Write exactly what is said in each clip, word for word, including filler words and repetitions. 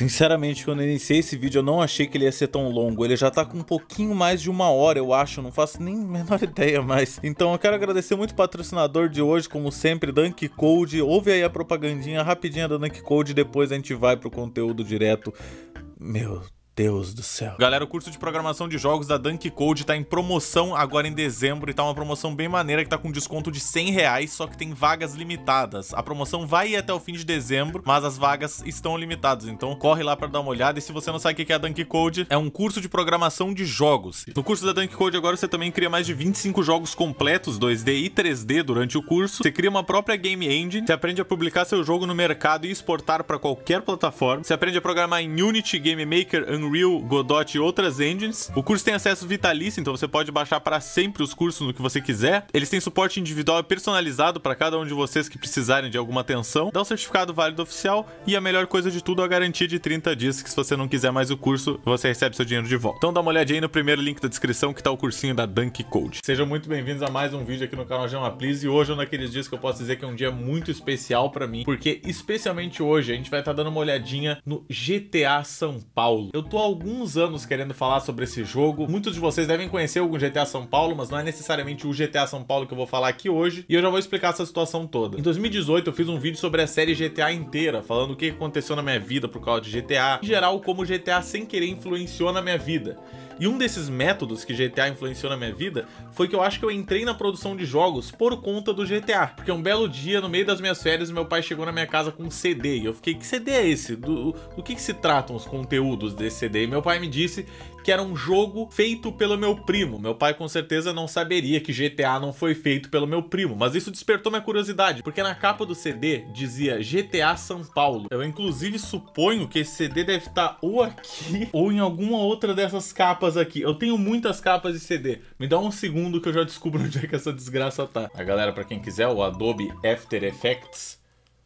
Sinceramente, quando eu iniciei esse vídeo eu não achei que ele ia ser tão longo. Ele já tá com um pouquinho mais de uma hora, eu acho. Não faço nem a menor ideia mais. Então eu quero agradecer muito o patrocinador de hoje, como sempre, Dunk Code. Ouve aí a propagandinha rapidinha da Dunk Code e depois a gente vai pro conteúdo direto. Meu Deus do céu. Galera, o curso de programação de jogos da Dunk Code tá em promoção agora em dezembro e tá uma promoção bem maneira que tá com desconto de cem reais, só que tem vagas limitadas. A promoção vai ir até o fim de dezembro, mas as vagas estão limitadas, então corre lá pra dar uma olhada. E se você não sabe o que é a Dunk Code, é um curso de programação de jogos. No curso da Dunk Code agora você também cria mais de vinte e cinco jogos completos, dois D e três D durante o curso. Você cria uma própria game engine, você aprende a publicar seu jogo no mercado e exportar pra qualquer plataforma. Você aprende a programar em Unity, Game Maker, Unreal, Godot e outras engines. O curso tem acesso vitalício, então você pode baixar para sempre os cursos no que você quiser. Eles têm suporte individual e personalizado para cada um de vocês que precisarem de alguma atenção. Dá um certificado válido oficial e a melhor coisa de tudo, a garantia de trinta dias, que se você não quiser mais o curso, você recebe seu dinheiro de volta. Então dá uma olhadinha aí no primeiro link da descrição que tá o cursinho da Dunk Code. Sejam muito bem-vindos a mais um vídeo aqui no canal Jama Please. E hoje é um daqueles dias que eu posso dizer que é um dia muito especial para mim, porque especialmente hoje a gente vai estar dando uma olhadinha no G T A São Paulo. Eu tô há alguns anos querendo falar sobre esse jogo. Muitos de vocês devem conhecer algum G T A São Paulo, mas não é necessariamente o G T A São Paulo que eu vou falar aqui hoje, e eu já vou explicar essa situação toda. Em dois mil e dezoito eu fiz um vídeo sobre a série G T A inteira, falando o que aconteceu na minha vida por causa de G T A, em geral como o G T A sem querer influenciou na minha vida. E um desses métodos que G T A influenciou na minha vida foi que eu acho que eu entrei na produção de jogos por conta do G T A. Porque um belo dia, no meio das minhas férias, meu pai chegou na minha casa com um C D. E eu fiquei, que C D é esse? Do, do que, que se tratam os conteúdos desse C D? E meu pai me disse que era um jogo feito pelo meu primo. Meu pai com certeza não saberia que G T A não foi feito pelo meu primo, mas isso despertou minha curiosidade, porque na capa do C D dizia G T A São Paulo. Eu inclusive suponho que esse C D deve estar ou aqui ou em alguma outra dessas capas aqui. Eu tenho muitas capas de C D. Me dá um segundo que eu já descubro onde é que essa desgraça tá. A galera, pra quem quiser, o Adobe After Effects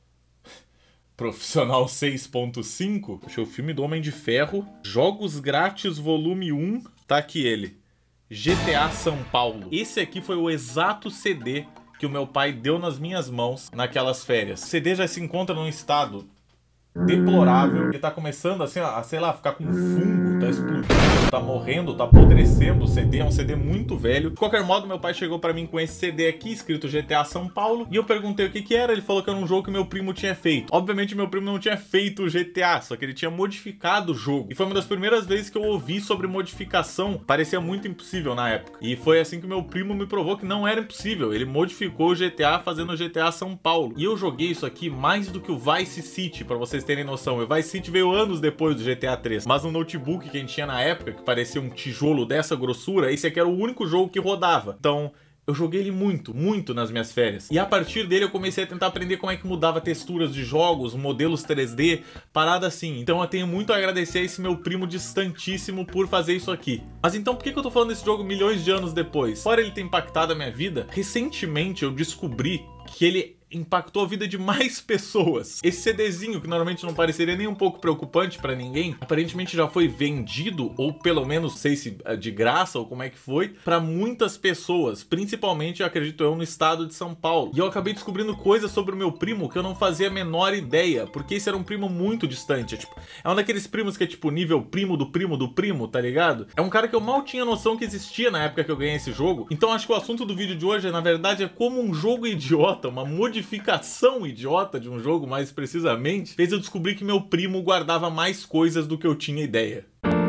Profissional seis ponto cinco. Achei o filme do Homem de Ferro. Jogos Grátis Volume um. Tá aqui ele. G T A São Paulo. Esse aqui foi o exato C D que o meu pai deu nas minhas mãos naquelas férias. O C D já se encontra num estado deplorável. Ele tá começando assim, a, sei lá, ficar com fungo, tá explodindo, tá morrendo, tá apodrecendo. O C D é um C D muito velho. De qualquer modo, meu pai chegou pra mim com esse C D aqui, escrito G T A São Paulo, e eu perguntei o que que era. Ele falou que era um jogo que meu primo tinha feito. Obviamente, meu primo não tinha feito o G T A, só que ele tinha modificado o jogo. E foi uma das primeiras vezes que eu ouvi sobre modificação. Parecia muito impossível na época. E foi assim que meu primo me provou que não era impossível. Ele modificou o G T A fazendo o G T A São Paulo. E eu joguei isso aqui mais do que o Vice City, pra vocês terem noção. O Vice City veio anos depois do G T A três, mas no notebook que a gente tinha na época, que parecia um tijolo dessa grossura, esse aqui era o único jogo que rodava. Então eu joguei ele muito, muito nas minhas férias. E a partir dele eu comecei a tentar aprender como é que mudava texturas de jogos, modelos três D, parada assim. Então eu tenho muito a agradecer a esse meu primo distantíssimo por fazer isso aqui. Mas então por que que eu tô falando desse jogo milhões de anos depois? Fora ele ter impactado a minha vida, recentemente eu descobri que ele impactou a vida de mais pessoas. Esse CDzinho, que normalmente não pareceria nem um pouco preocupante pra ninguém, aparentemente já foi vendido, ou pelo menos, não sei se de graça ou como é que foi, pra muitas pessoas, principalmente, eu acredito eu, no estado de São Paulo. E eu acabei descobrindo coisas sobre o meu primo que eu não fazia a menor ideia, porque esse era um primo muito distante. É, tipo, é um daqueles primos que é tipo nível primo do primo do primo, tá ligado? É um cara que eu mal tinha noção que existia na época que eu ganhei esse jogo. Então acho que o assunto do vídeo de hoje, na verdade, é como um jogo idiota, uma modificação modificação idiota de um jogo, mais precisamente, fez eu descobrir que meu primo guardava mais coisas do que eu tinha ideia.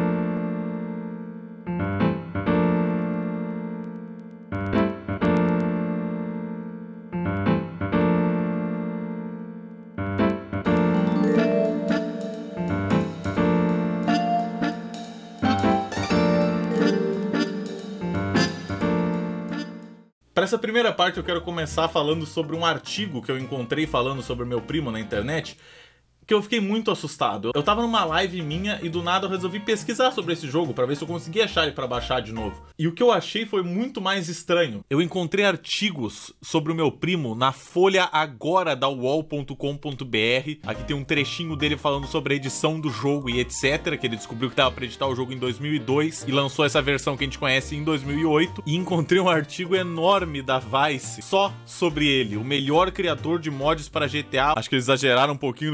Para essa primeira parte eu quero começar falando sobre um artigo que eu encontrei falando sobre meu primo na internet, que eu fiquei muito assustado. Eu tava numa live minha e do nada eu resolvi pesquisar sobre esse jogo pra ver se eu conseguia achar ele pra baixar de novo. E o que eu achei foi muito mais estranho. Eu encontrei artigos sobre o meu primo na Folha Agora da U O L ponto com ponto B R. Aqui tem um trechinho dele falando sobre a edição do jogo e etcétera. Que ele descobriu que dava pra editar o jogo em dois mil e dois e lançou essa versão que a gente conhece em dois mil e oito. E encontrei um artigo enorme da Vice só sobre ele, o melhor criador de mods para G T A. Acho que eles exageraram um pouquinho no clickbait,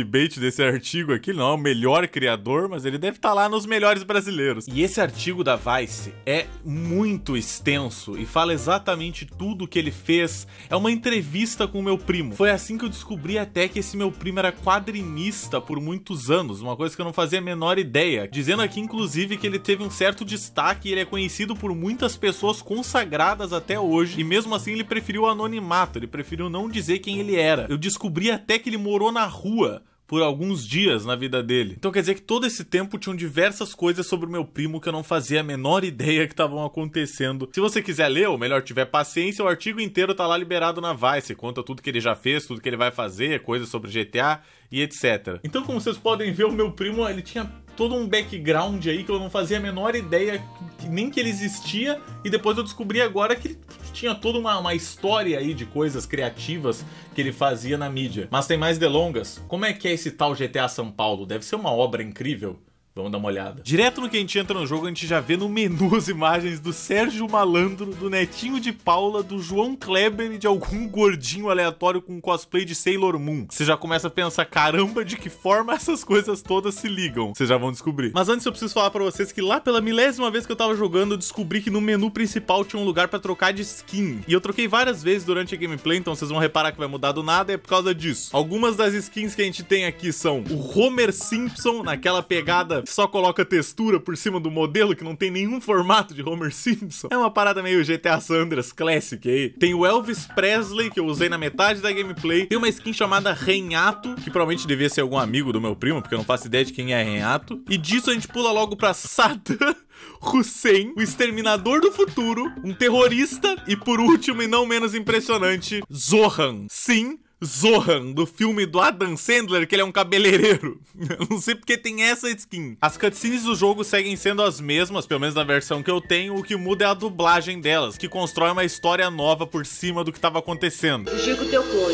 clickbait desse artigo aqui, ele não é o melhor criador, mas ele deve estar lá nos melhores brasileiros. E esse artigo da Vice é muito extenso e fala exatamente tudo o que ele fez. É uma entrevista com o meu primo. Foi assim que eu descobri até que esse meu primo era quadrinista por muitos anos, uma coisa que eu não fazia a menor ideia. Dizendo aqui, inclusive, que ele teve um certo destaque e ele é conhecido por muitas pessoas consagradas até hoje, e mesmo assim ele preferiu o anonimato, ele preferiu não dizer quem ele era. Eu descobri até que ele morou na rua por alguns dias na vida dele. Então quer dizer que todo esse tempo tinham diversas coisas sobre o meu primo que eu não fazia a menor ideia que estavam acontecendo. Se você quiser ler, ou melhor, tiver paciência, o artigo inteiro tá lá liberado na Vice. Conta tudo que ele já fez, tudo que ele vai fazer, coisas sobre G T A e etcétera. Então, como vocês podem ver, o meu primo, ele tinha todo um background aí que eu não fazia a menor ideia que, nem que ele existia, e depois eu descobri agora que ele tinha toda uma, uma história aí de coisas criativas que ele fazia na mídia. Mas tem mais delongas. Como é que é esse tal G T A São Paulo? Deve ser uma obra incrível. Vamos dar uma olhada. Direto no que a gente entra no jogo, a gente já vê no menu as imagens do Sérgio Malandro, do Netinho de Paula, do João Kleber e de algum gordinho aleatório com cosplay de Sailor Moon. Você já começa a pensar, caramba, de que forma essas coisas todas se ligam. Vocês já vão descobrir. Mas antes eu preciso falar pra vocês que lá pela milésima vez que eu tava jogando, eu descobri que no menu principal tinha um lugar pra trocar de skin. E eu troquei várias vezes durante a gameplay, então vocês vão reparar que vai mudar do nada, é por causa disso. Algumas das skins que a gente tem aqui são o Homer Simpson, naquela pegada só coloca textura por cima do modelo, que não tem nenhum formato de Homer Simpson. É uma parada meio G T A San Andreas Classic aí. Tem o Elvis Presley, que eu usei na metade da gameplay. Tem uma skin chamada Renhato, que provavelmente devia ser algum amigo do meu primo, porque eu não faço ideia de quem é Renhato. E disso a gente pula logo pra Saddam Hussein, o exterminador do futuro, um terrorista, e por último e não menos impressionante, Zohan. Sim, Zohan, do filme do Adam Sandler, que ele é um cabeleireiro. Eu não sei porque tem essa skin. As cutscenes do jogo seguem sendo as mesmas, pelo menos na versão que eu tenho. O que muda é a dublagem delas, que constrói uma história nova por cima do que estava acontecendo. Chico, teu clone.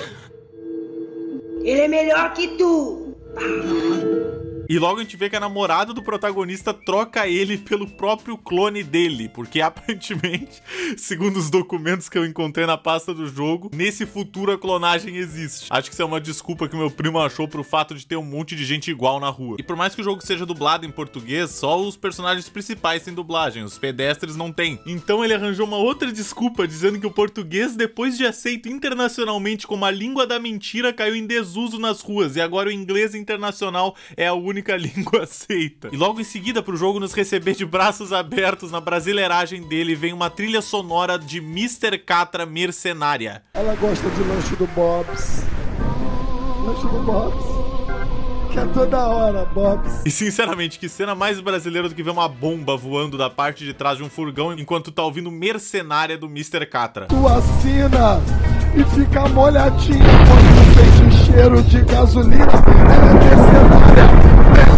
Ele é melhor que tu. E logo a gente vê que a namorada do protagonista troca ele pelo próprio clone dele, porque aparentemente, segundo os documentos que eu encontrei na pasta do jogo, nesse futuro a clonagem existe. Acho que isso é uma desculpa que meu primo achou pro fato de ter um monte de gente igual na rua. E por mais que o jogo seja dublado em português, só os personagens principais têm dublagem, os pedestres não têm. Então ele arranjou uma outra desculpa, dizendo que o português, depois de aceito internacionalmente como a língua da mentira, caiu em desuso nas ruas, e agora o inglês internacional é a única única língua aceita. E logo em seguida, pro jogo nos receber de braços abertos, na brasileiragem dele, vem uma trilha sonora de mister Catra Mercenária. Ela gosta de lanche do Bob's. Lanche do Bob's. Que é toda hora, Bob's. E sinceramente, que cena mais brasileira do que ver uma bomba voando da parte de trás de um furgão enquanto tá ouvindo Mercenária do mister Catra. Tu assina e fica molhadinho quando sente o cheiro de gasolina. Ela é mercenária.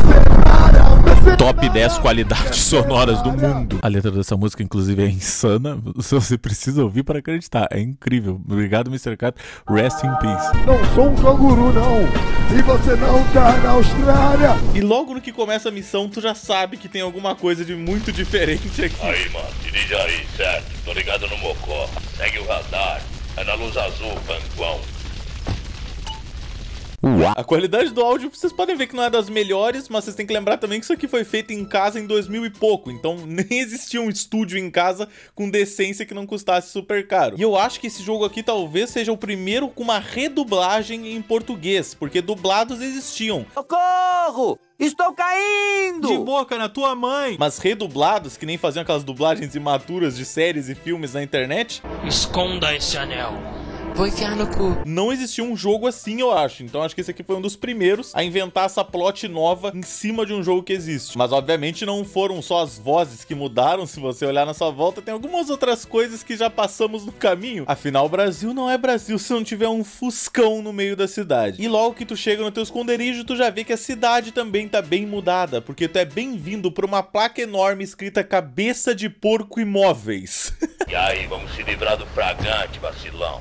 Top dez qualidades sonoras do mundo. A letra dessa música, inclusive, é insana. Você precisa ouvir para acreditar. É incrível. Obrigado, mister Catra. Rest in peace. Não sou um canguru, não. E você não tá na Austrália. E logo no que começa a missão, tu já sabe que tem alguma coisa de muito diferente aqui. Aí, mano. Dirige aí, certo? Tô ligado no Mocó. Segue o radar. É na luz azul, Panguão. A qualidade do áudio, vocês podem ver que não é das melhores, mas vocês têm que lembrar também que isso aqui foi feito em casa em dois mil e pouco, então nem existia um estúdio em casa com decência que não custasse super caro. E eu acho que esse jogo aqui talvez seja o primeiro com uma redublagem em português, porque dublados existiam. Socorro! Estou caindo! De boca na tua mãe! Mas redublados, que nem faziam aquelas dublagens imaturas de séries e filmes na internet. Esconda esse anel. Vou enfiar no cu. Não existia um jogo assim, eu acho. Então acho que esse aqui foi um dos primeiros a inventar essa plot nova em cima de um jogo que existe. Mas obviamente não foram só as vozes que mudaram. Se você olhar na sua volta, tem algumas outras coisas que já passamos no caminho. Afinal, o Brasil não é Brasil se não tiver um fuscão no meio da cidade. E logo que tu chega no teu esconderijo, tu já vê que a cidade também tá bem mudada, porque tu é bem-vindo pra uma placa enorme escrita Cabeça de Porco Imóveis. E aí, vamos se livrar do fragante, vacilão. E acho que agora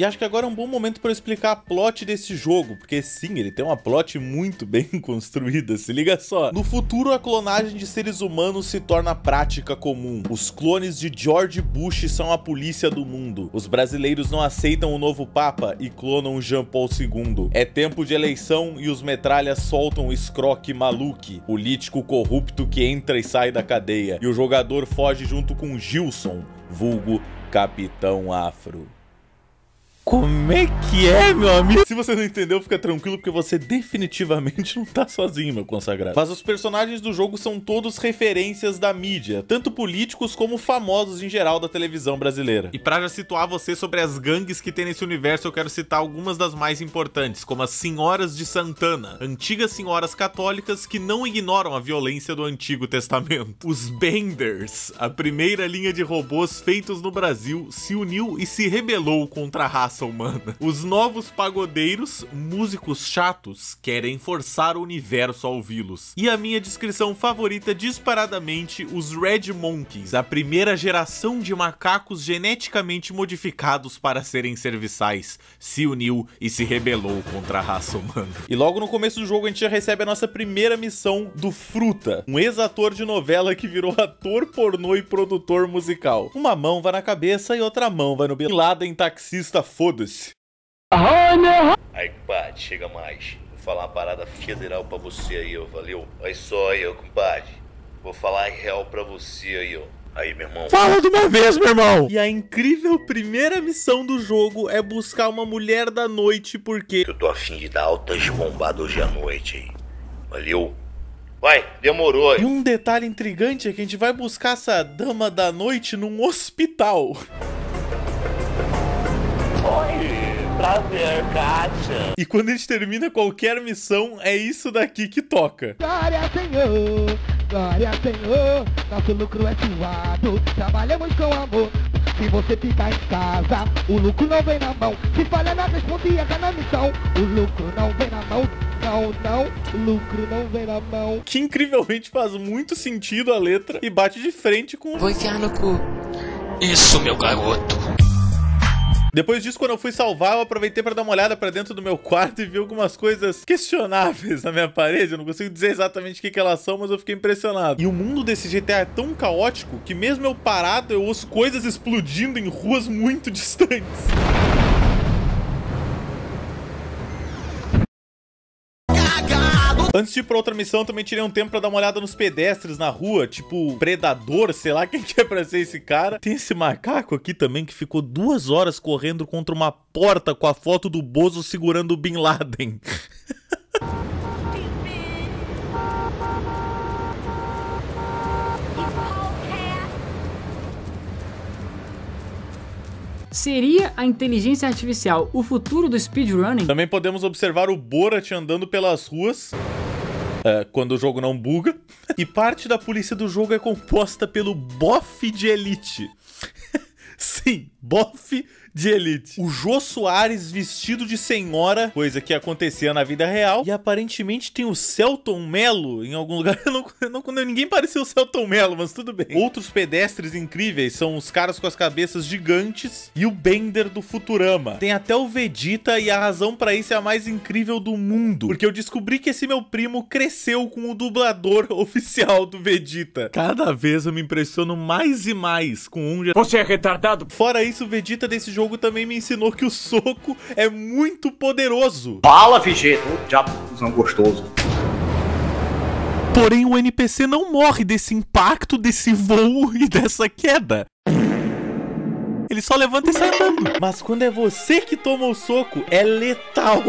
um bom momento para eu explicar a plot desse jogo, porque sim, ele tem uma plot muito bem construída, se liga só. No futuro, a clonagem de seres humanos se torna prática comum. Os clones de George Bush são a polícia do mundo. Os brasileiros não aceitam o novo Papa e clonam Jean Paul segundo. É tempo de eleição e os metralhas soltam o escroque maluque, político corrupto que entra e sai da cadeia. E o jogador foge junto com Gilson, vulgo Capitão Afro. Como é que é, meu amigo? Se você não entendeu, fica tranquilo, porque você definitivamente não tá sozinho, meu consagrado. Mas os personagens do jogo são todos referências da mídia, tanto políticos como famosos em geral da televisão brasileira. E pra já situar você sobre as gangues que tem nesse universo, eu quero citar algumas das mais importantes, como as Senhoras de Santana, antigas senhoras católicas que não ignoram a violência do Antigo Testamento. Os Benders, a primeira linha de robôs feitos no Brasil, se uniu e se rebelou contra a raça humana. Os Novos Pagodeiros, músicos chatos, querem forçar o universo a ouvi-los. E a minha descrição favorita disparadamente, os Red Monkeys, a primeira geração de macacos geneticamente modificados para serem serviçais, se uniu e se rebelou contra a raça humana. E logo no começo do jogo a gente já recebe a nossa primeira missão do Fruta, um ex-ator de novela que virou ator pornô e produtor musical. Uma mão vai na cabeça e outra mão vai no Bin Laden, taxista, foda-se. Aí, compadre, chega mais. Vou falar uma parada federal pra você aí, ó, valeu? Olha só aí, ó, compadre. Vou falar real pra você aí, ó. Aí, meu irmão. Fala de uma vez, meu irmão! E a incrível primeira missão do jogo é buscar uma mulher da noite, porque eu tô afim de dar altas bombadas hoje à noite aí. Valeu? Vai, demorou aí. E um detalhe intrigante é que a gente vai buscar essa dama da noite num hospital. Prazer, Kátia. E quando a gente termina qualquer missão, é isso daqui que toca. Glória ao Senhor, glória ao Senhor, nosso lucro é suado, trabalhamos com amor. Se você ficar em casa, o lucro não vem na mão. Se falha na responde e erra na missão, o lucro não vem na mão. Não, não, o lucro não vem na mão. Que incrivelmente faz muito sentido a letra e bate de frente com... Vou enfiar no cu. Isso, meu garoto. Depois disso, quando eu fui salvar, eu aproveitei para dar uma olhada para dentro do meu quarto e vi algumas coisas questionáveis na minha parede. Eu não consigo dizer exatamente o que, que elas são, mas eu fiquei impressionado. E o mundo desse G T A é tão caótico que mesmo eu parado, eu ouço coisas explodindo em ruas muito distantes. Antes de ir pra outra missão, também tirei um tempo pra dar uma olhada nos pedestres na rua, tipo Predador, sei lá quem que é pra ser esse cara. Tem esse macaco aqui também que ficou duas horas correndo contra uma porta com a foto do Bozo segurando o Bin Laden. Seria a inteligência artificial o futuro do speedrunning? Também podemos observar o Borat andando pelas ruas, é, quando o jogo não buga. E parte da polícia do jogo é composta pelo bofe de elite. Sim, bofe de elite. O Jô Soares vestido de senhora, coisa que acontecia na vida real. E aparentemente tem o Celton Mello em algum lugar. Eu não, eu não, ninguém pareceu o Celton Mello, mas tudo bem. Outros pedestres incríveis são os caras com as cabeças gigantes e o Bender do Futurama. Tem até o Vegeta e a razão pra isso é a mais incrível do mundo. Porque eu descobri que esse meu primo cresceu com o dublador oficial do Vegeta. Cada vez eu me impressiono mais e mais com um... Você é retardado! Fora isso, o Vegeta desse jogo também me ensinou que o soco é muito poderoso. Fala, Vegeta, diabozão gostoso. Porém, o N P C não morre desse impacto, desse voo e dessa queda. Ele só levanta e sai andando. Mas quando é você que toma o soco, é letal.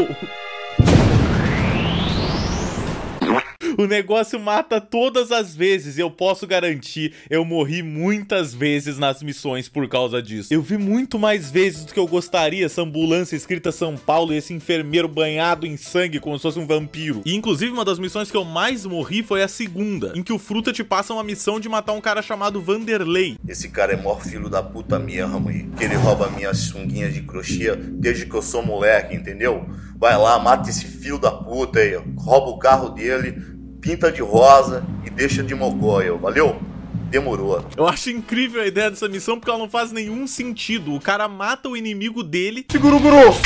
O negócio mata todas as vezes e eu posso garantir, eu morri muitas vezes nas missões por causa disso. Eu vi muito mais vezes do que eu gostaria essa ambulância escrita São Paulo e esse enfermeiro banhado em sangue como se fosse um vampiro. E inclusive uma das missões que eu mais morri foi a segunda, em que o Fruta te passa uma missão de matar um cara chamado Vanderlei. Esse cara é maior filho da puta mesmo aí, que ele rouba minhas sunguinhas de crochê desde que eu sou moleque, entendeu? Vai lá, mata esse filho da puta aí, rouba o carro dele, pinta de rosa e deixa de mocóia, valeu? Demorou. Eu acho incrível a ideia dessa missão porque ela não faz nenhum sentido. O cara mata o inimigo dele. Segura o grosso.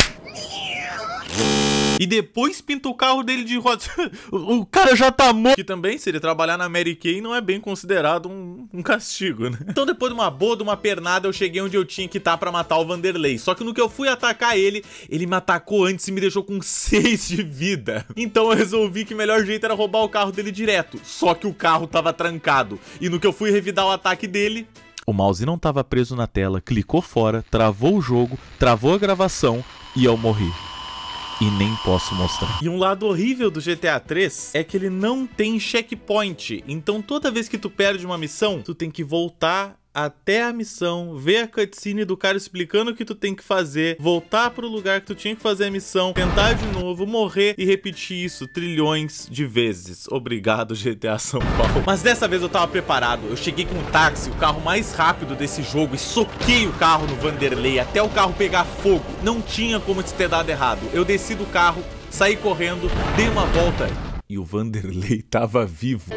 E depois pinta o carro dele de roda. O cara já tá morto. Que também, se ele trabalhar na Mary Kay, não é bem considerado um, um castigo, né? Então depois de uma boa, de uma pernada, eu cheguei onde eu tinha que estar pra matar o Vanderlei. Só que no que eu fui atacar ele, ele me atacou antes e me deixou com seis de vida. Então eu resolvi que o melhor jeito era roubar o carro dele direto. Só que o carro tava trancado. E no que eu fui revidar o ataque dele... O mouse não tava preso na tela, clicou fora, travou o jogo, travou a gravação e eu morri. E nem posso mostrar. E um lado horrível do G T A três é que ele não tem checkpoint. Então toda vez que tu perde uma missão, tu tem que voltar até a missão, ver a cutscene do cara explicando o que tu tem que fazer, voltar pro lugar que tu tinha que fazer a missão, tentar de novo, morrer e repetir isso trilhões de vezes. Obrigado, G T A São Paulo. Mas dessa vez eu tava preparado. Eu cheguei com um táxi, o carro mais rápido desse jogo, e soquei o carro no Vanderlei até o carro pegar fogo. Não tinha como isso ter dado errado. Eu desci do carro, saí correndo, dei uma volta e o Vanderlei tava vivo.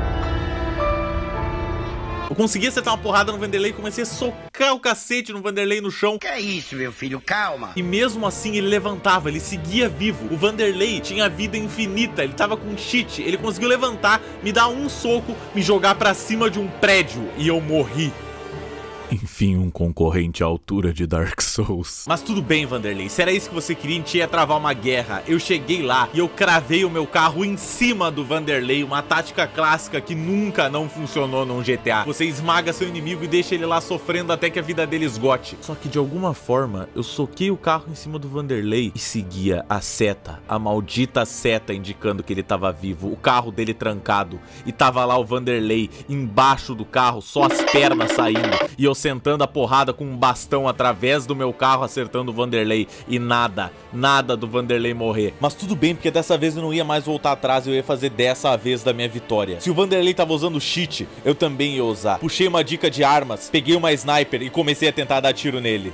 Eu consegui acertar uma porrada no Vanderlei e comecei a socar o cacete no Vanderlei no chão. Que é isso, meu filho? Calma. E mesmo assim ele levantava, ele seguia vivo. O Vanderlei tinha vida infinita, ele tava com cheat. Ele conseguiu levantar, me dar um soco, me jogar pra cima de um prédio e eu morri. Enfim, um concorrente à altura de Dark Souls. Mas tudo bem, Vanderlei, se era isso que você queria, a gente ia travar uma guerra. Eu cheguei lá e eu cravei o meu carro em cima do Vanderlei, uma tática clássica que nunca não funcionou num G T A. Você esmaga seu inimigo e deixa ele lá sofrendo até que a vida dele esgote. Só que de alguma forma, eu soquei o carro em cima do Vanderlei e seguia a seta, a maldita seta indicando que ele tava vivo, o carro dele trancado. E tava lá o Vanderlei embaixo do carro, só as pernas saindo. E eu sentando a porrada com um bastão através do meu carro, acertando o Vanderlei. E nada, nada do Vanderlei morrer. Mas tudo bem, porque dessa vez eu não ia mais voltar atrás, eu ia fazer dessa a vez da minha vitória. Se o Vanderlei tava usando cheat, eu também ia usar. Puxei uma dica de armas, peguei uma sniper e comecei a tentar dar tiro nele.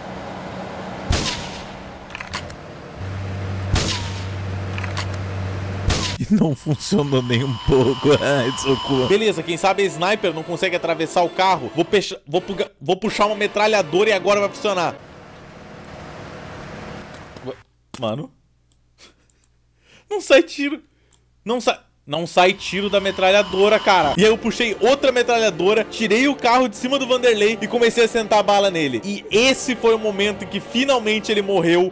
Não funcionou nem um pouco. Ai, socorro. Beleza, quem sabe a sniper não consegue atravessar o carro. Vou, pecha... vou, pu... Vou puxar uma metralhadora e agora vai funcionar. Mano. Não sai tiro. Não sai... Não sai tiro da metralhadora, cara. E aí eu puxei outra metralhadora, tirei o carro de cima do Vanderlei e comecei a sentar a bala nele. E esse foi o momento em que finalmente ele morreu.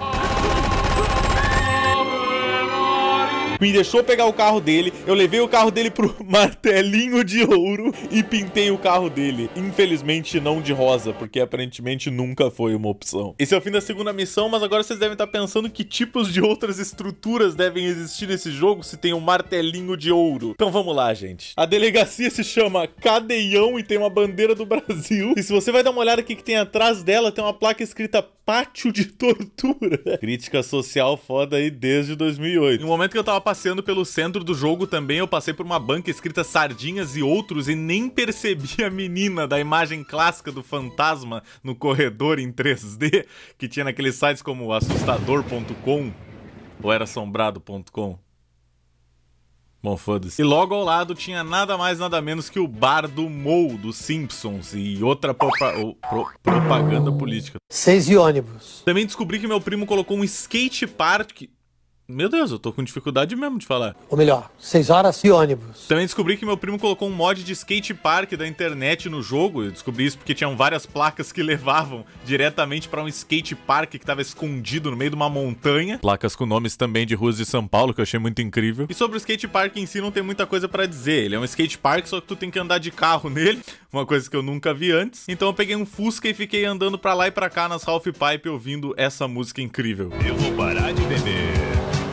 Me deixou pegar o carro dele, eu levei o carro dele pro martelinho de ouro e pintei o carro dele. Infelizmente não de rosa, porque aparentemente nunca foi uma opção. Esse é o fim da segunda missão, mas agora vocês devem estar pensando que tipos de outras estruturas devem existir nesse jogo se tem um martelinho de ouro. Então vamos lá, gente. A delegacia se chama Cadeião e tem uma bandeira do Brasil. E se você vai dar uma olhada aqui que tem atrás dela, tem uma placa escrita Pátio de Tortura. Crítica social foda aí desde dois mil e oito. No momento que eu tava passeando pelo centro do jogo também, eu passei por uma banca escrita Sardinhas e Outros e nem percebi a menina da imagem clássica do fantasma no corredor em três D que tinha naqueles sites como assustador ponto com ou era assombrado ponto com. Bom, foda-se. E logo ao lado tinha nada mais nada menos que o bar do Moe dos Simpsons e outra propa oh, pro propaganda política. Seis e ônibus. Também descobri que meu primo colocou um skate park. Meu Deus, eu tô com dificuldade mesmo de falar. Ou melhor, seis horas e ônibus. Também descobri que meu primo colocou um mod de skate park da internet no jogo. Eu descobri isso porque tinham várias placas que levavam diretamente pra um skate park que tava escondido no meio de uma montanha. Placas com nomes também de ruas de São Paulo, que eu achei muito incrível. E sobre o skate park em si não tem muita coisa pra dizer. Ele é um skate park, só que tu tem que andar de carro nele. Uma coisa que eu nunca vi antes. Então eu peguei um Fusca e fiquei andando pra lá e pra cá nas Half Pipe ouvindo essa música incrível. Eu vou parar de beber.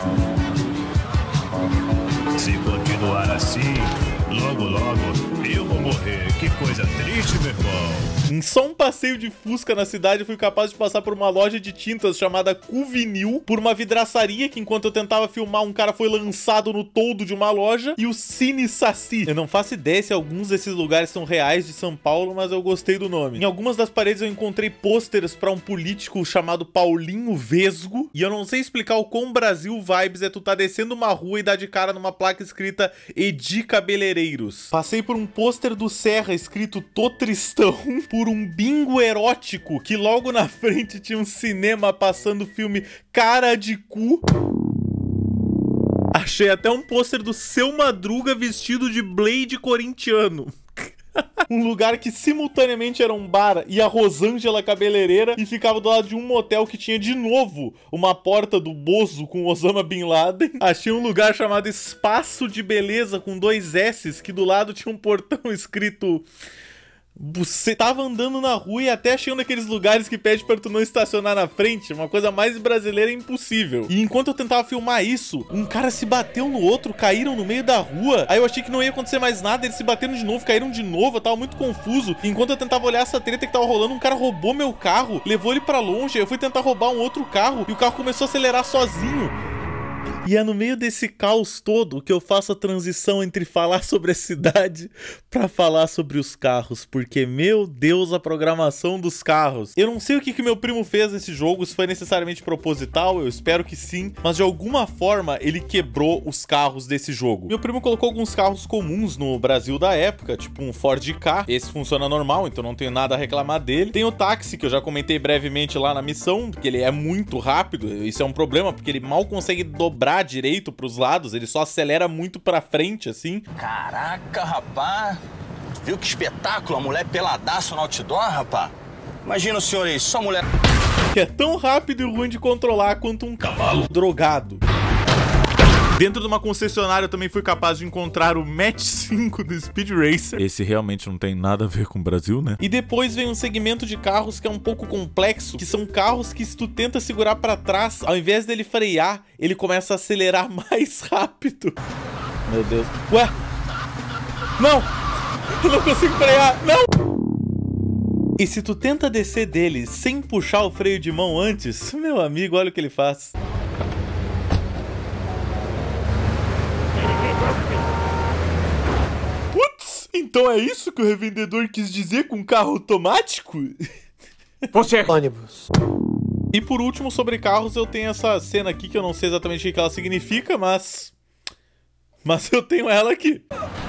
Se continuar assim, logo logo eu vou morrer. Que coisa triste, meu irmão. Em só um passeio de Fusca na cidade, eu fui capaz de passar por uma loja de tintas chamada Cuvinil, por uma vidraçaria que enquanto eu tentava filmar, um cara foi lançado no toldo de uma loja, e o Cine Saci. Eu não faço ideia se alguns desses lugares são reais de São Paulo, mas eu gostei do nome. Em algumas das paredes eu encontrei pôsteres pra um político chamado Paulinho Vesgo, e eu não sei explicar o quão Brasil vibes é tu tá descendo uma rua e dar de cara numa placa escrita Edi Cabeleireiros. Passei por um pôster do Serra escrito Tô Tristão por um bingo erótico que logo na frente tinha um cinema passando o filme Cara de Cu. Achei até um pôster do Seu Madruga vestido de Blade corintiano. Um lugar que simultaneamente era um bar e a Rosângela cabeleireira e ficava do lado de um motel que tinha de novo uma porta do Bozo com Osama Bin Laden. Achei um lugar chamado Espaço de Beleza com dois S's que do lado tinha um portão escrito... Você tava andando na rua e até achei um daqueles lugares que pede pra tu não estacionar na frente. Uma coisa mais brasileira impossível. E enquanto eu tentava filmar isso, um cara se bateu no outro, caíram no meio da rua. Aí eu achei que não ia acontecer mais nada, eles se bateram de novo, caíram de novo. Eu tava muito confuso. E enquanto eu tentava olhar essa treta que tava rolando, um cara roubou meu carro, levou ele pra longe. Eu fui tentar roubar um outro carro e o carro começou a acelerar sozinho. E é no meio desse caos todo que eu faço a transição entre falar sobre a cidade pra falar sobre os carros, porque, meu Deus, a programação dos carros. Eu não sei o que que meu primo fez nesse jogo, se foi necessariamente proposital, eu espero que sim, mas de alguma forma ele quebrou os carros desse jogo. Meu primo colocou alguns carros comuns no Brasil da época, tipo um Ford Ka, esse funciona normal, então não tenho nada a reclamar dele. Tem o táxi, que eu já comentei brevemente lá na missão, que ele é muito rápido, isso é um problema, porque ele mal consegue dobrar direito pros lados, ele só acelera muito pra frente, assim. Caraca, rapaz! Viu que espetáculo? A mulher peladaço no outdoor, rapaz? Imagina o senhor aí, só mulher... Que é tão rápido e ruim de controlar quanto um cavalo drogado. Dentro de uma concessionária eu também fui capaz de encontrar o Match cinco do Speed Racer. Esse realmente não tem nada a ver com o Brasil, né? E depois vem um segmento de carros que é um pouco complexo, que são carros que se tu tenta segurar pra trás, ao invés dele frear, ele começa a acelerar mais rápido. Meu Deus. Ué? Não! Eu não consigo frear! Não! E se tu tenta descer dele sem puxar o freio de mão antes, meu amigo, olha o que ele faz. Então é isso que o revendedor quis dizer com carro automático? Você ônibus. E por último, sobre carros, eu tenho essa cena aqui que eu não sei exatamente o que ela significa, mas... Mas eu tenho ela aqui.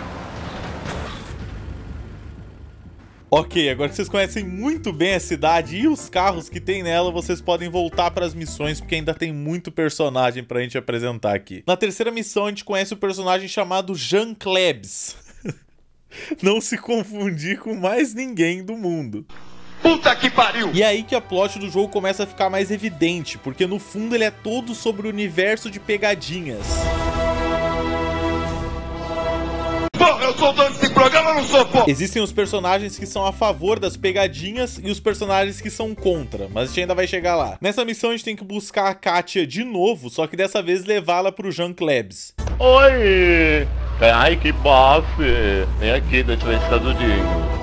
Ok, agora que vocês conhecem muito bem a cidade e os carros que tem nela, vocês podem voltar para as missões, porque ainda tem muito personagem pra gente apresentar aqui. Na terceira missão, a gente conhece o personagem chamado Jean Klebs. Não se confundir com mais ninguém do mundo. Puta que pariu! E é aí que a plot do jogo começa a ficar mais evidente, porque no fundo ele é todo sobre o universo de pegadinhas. Porra, eu sou dono desse programa ou não sou, porra? Existem os personagens que são a favor das pegadinhas e os personagens que são contra, mas a gente ainda vai chegar lá. Nessa missão a gente tem que buscar a Kátia de novo, só que dessa vez levá-la pro Jean Klebs. Oi! Ai, que bofe! Vem aqui, deixa eu ver esse canudinho.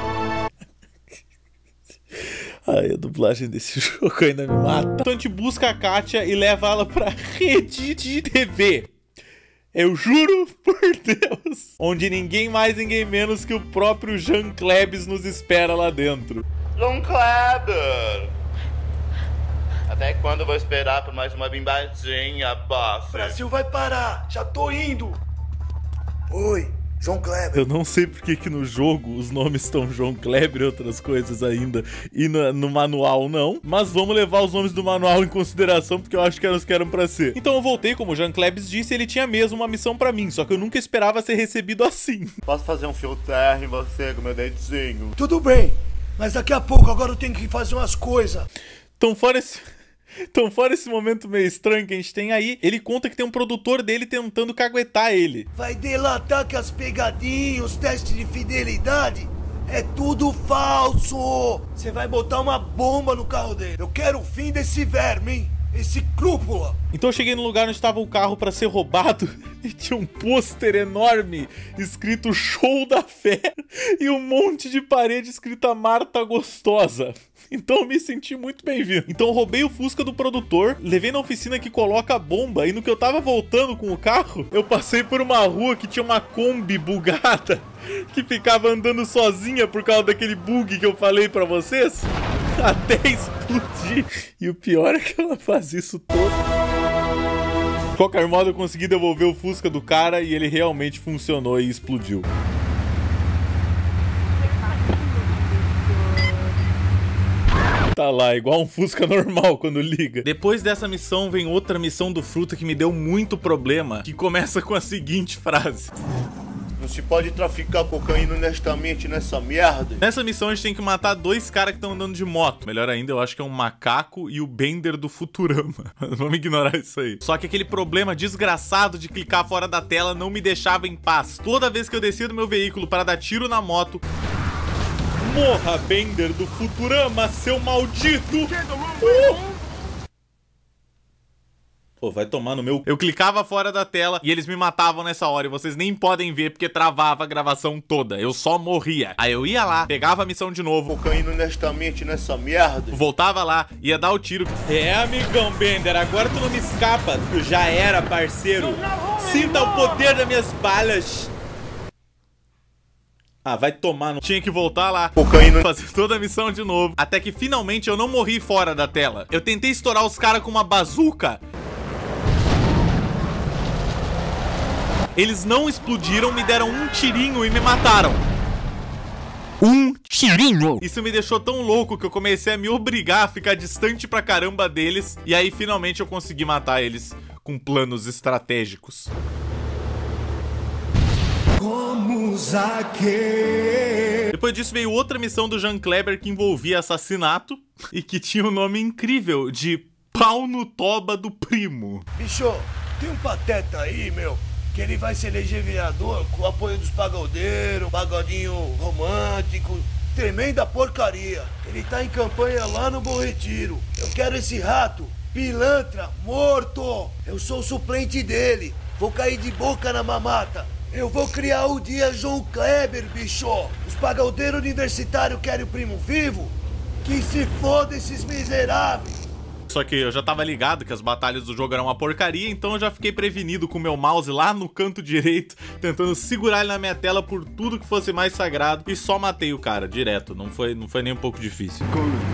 Ai, a dublagem desse jogo ainda me mata. Então a gente busca a Kátia e leva ela pra rede de T V. Eu juro por Deus. Onde ninguém mais, ninguém menos que o próprio Jean Klebs nos espera lá dentro. Jean Kleber! Até quando eu vou esperar por mais uma bimbadinha, boss? O Brasil vai parar, já tô indo. Oi, João Kleber. Eu não sei porque que no jogo os nomes estão João Kleber e outras coisas ainda, e no, no manual não, mas vamos levar os nomes do manual em consideração, porque eu acho que eram os que eram pra ser. Então eu voltei, como o Jean Klebs disse, ele tinha mesmo uma missão pra mim, só que eu nunca esperava ser recebido assim. Posso fazer um fio terra em você com meu dedinho? Tudo bem, mas daqui a pouco agora eu tenho que fazer umas coisas. Então fora esse... Então, fora esse momento meio estranho que a gente tem aí, ele conta que tem um produtor dele tentando caguetar ele. Vai delatar que as pegadinhas, os testes de fidelidade, é tudo falso. Você vai botar uma bomba no carro dele. Eu quero o fim desse verme, hein? Esse crúpula. Então eu cheguei no lugar onde estava o carro para ser roubado e tinha um pôster enorme escrito Show da Fé e um monte de parede escrita Marta Gostosa. Então eu me senti muito bem-vindo. Então eu roubei o Fusca do produtor, levei na oficina que coloca a bomba e no que eu tava voltando com o carro, eu passei por uma rua que tinha uma Kombi bugada que ficava andando sozinha por causa daquele bug que eu falei pra vocês. Até explodir. E o pior é que ela faz isso todo. De qualquer modo, eu consegui devolver o Fusca do cara e ele realmente funcionou e explodiu. tá lá, igual um Fusca normal quando liga. Depois dessa missão vem outra missão do Fruta que me deu muito problema, que começa com a seguinte frase: não se pode traficar cocaína honestamente nessa merda. Nessa missão a gente tem que matar dois caras que estão andando de moto. Melhor ainda, eu acho que é um macaco e o Bender do Futurama. Vamos ignorar isso aí. Só que aquele problema desgraçado de clicar fora da tela não me deixava em paz. Toda vez que eu descia do meu veículo para dar tiro na moto... Morra, Bender do Futurama, seu maldito! Uh! Pô, vai tomar no meu... Eu clicava fora da tela e eles me matavam nessa hora. E vocês nem podem ver porque travava a gravação toda. Eu só morria. Aí eu ia lá, pegava a missão de novo. Cocaína honestamente nessa merda. Voltava lá, ia dar o tiro. É, amigão Bender, agora tu não me escapa. Tu já era, parceiro. Sinta o poder das minhas balas. Ah, vai tomar, não tinha que voltar lá, cocaína, fazer toda a missão de novo. Até que finalmente eu não morri fora da tela. Eu tentei estourar os caras com uma bazuca. Eles não explodiram, me deram um tirinho e me mataram. Um tirinho? Isso me deixou tão louco que eu comecei a me obrigar a ficar distante pra caramba deles. E aí finalmente eu consegui matar eles com planos estratégicos. Como Zaque. Depois disso veio outra missão do Jean Kleber que envolvia assassinato e que tinha o um nome incrível de Pau no Toba do Primo. Bicho, tem um pateta aí, meu, que ele vai se eleger vereador com o apoio dos pagodeiros, pagodinho romântico, tremenda porcaria. Ele tá em campanha lá no Bom Retiro. Eu quero esse rato, pilantra, morto. Eu sou o suplente dele, vou cair de boca na mamata. Eu vou criar o dia João Kleber, bicho. Os pagodeiros universitários querem o primo vivo? Que se foda esses miseráveis. Só que eu já tava ligado que as batalhas do jogo eram uma porcaria, então eu já fiquei prevenido com o meu mouse lá no canto direito, tentando segurar ele na minha tela por tudo que fosse mais sagrado, e só matei o cara direto, não foi, não foi nem um pouco difícil.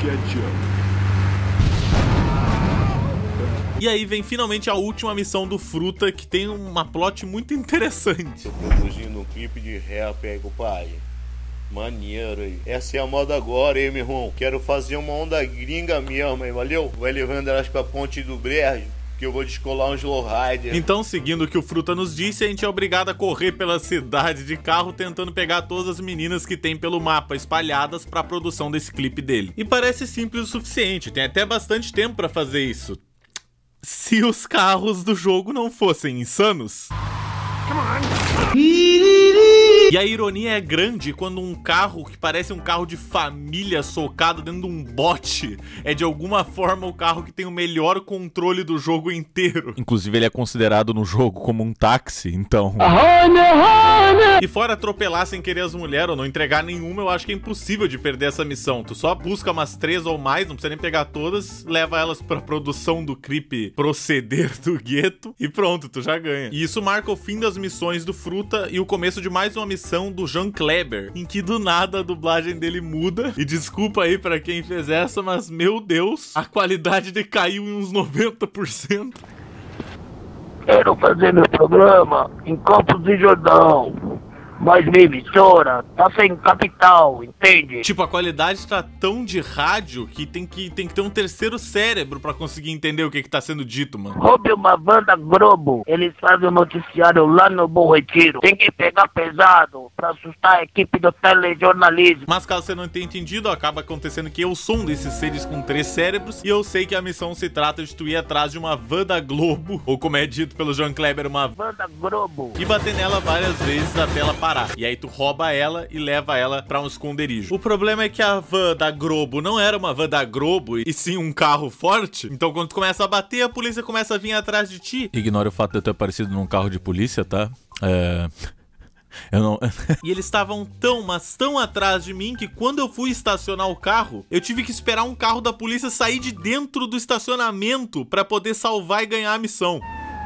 E aí vem finalmente a última missão do Fruta, que tem uma plot muito interessante. Tô produzindo um clipe de rap aí, compadre. Maneiro aí. Essa é a moda agora, hein, meu irmão? Quero fazer uma onda gringa mesmo, hein, valeu? Vai levando elas pra ponte do Brejo, que eu vou descolar uns lowrider. Então, seguindo o que o Fruta nos disse, a gente é obrigado a correr pela cidade de carro, tentando pegar todas as meninas que tem pelo mapa espalhadas pra produção desse clipe dele. E parece simples o suficiente, tem até bastante tempo pra fazer isso. Se os carros do jogo não fossem insanos. Come on. E a ironia é grande quando um carro que parece um carro de família socado dentro de um bote é de alguma forma o carro que tem o melhor controle do jogo inteiro. Inclusive ele é considerado no jogo como um táxi, então... E fora atropelar sem querer as mulheres ou não entregar nenhuma, eu acho que é impossível de perder essa missão. Tu só busca umas três ou mais, não precisa nem pegar todas, leva elas pra produção do creep Proceder do Gueto e pronto, tu já ganha. E isso marca o fim das missões do Fruta e o começo de mais uma missão do Jean Kleber, em que do nada a dublagem dele muda. E desculpa aí pra quem fez essa, mas meu Deus, a qualidade decaiu em uns noventa por cento. Quero fazer meu programa em Campos do Jordão, mas minha emissora tá sem capital, entende? Tipo, a qualidade tá tão de rádio que tem que, tem que ter um terceiro cérebro pra conseguir entender o que que tá sendo dito, mano. Roube uma banda Globo, eles fazem o noticiário lá no Bom Retiro. Tem que pegar pesado pra assustar a equipe do telejornalismo. Mas caso você não tenha entendido, acaba acontecendo que eu sou um desses seres com três cérebros e eu sei que a missão se trata de tu ir atrás de uma van da Globo, ou como é dito pelo Jean Kleber, uma van da Globo, e bater nela várias vezes até ela parar. E aí tu rouba ela e leva ela pra um esconderijo. O problema é que a van da Globo não era uma van da Globo, e sim um carro forte. Então quando tu começa a bater, a polícia começa a vir atrás de ti. Ignora o fato de eu ter aparecido num carro de polícia, tá? É... Eu não... E eles estavam tão, mas tão atrás de mim que quando eu fui estacionar o carro, eu tive que esperar um carro da polícia sair de dentro do estacionamento pra poder salvar e ganhar a missão.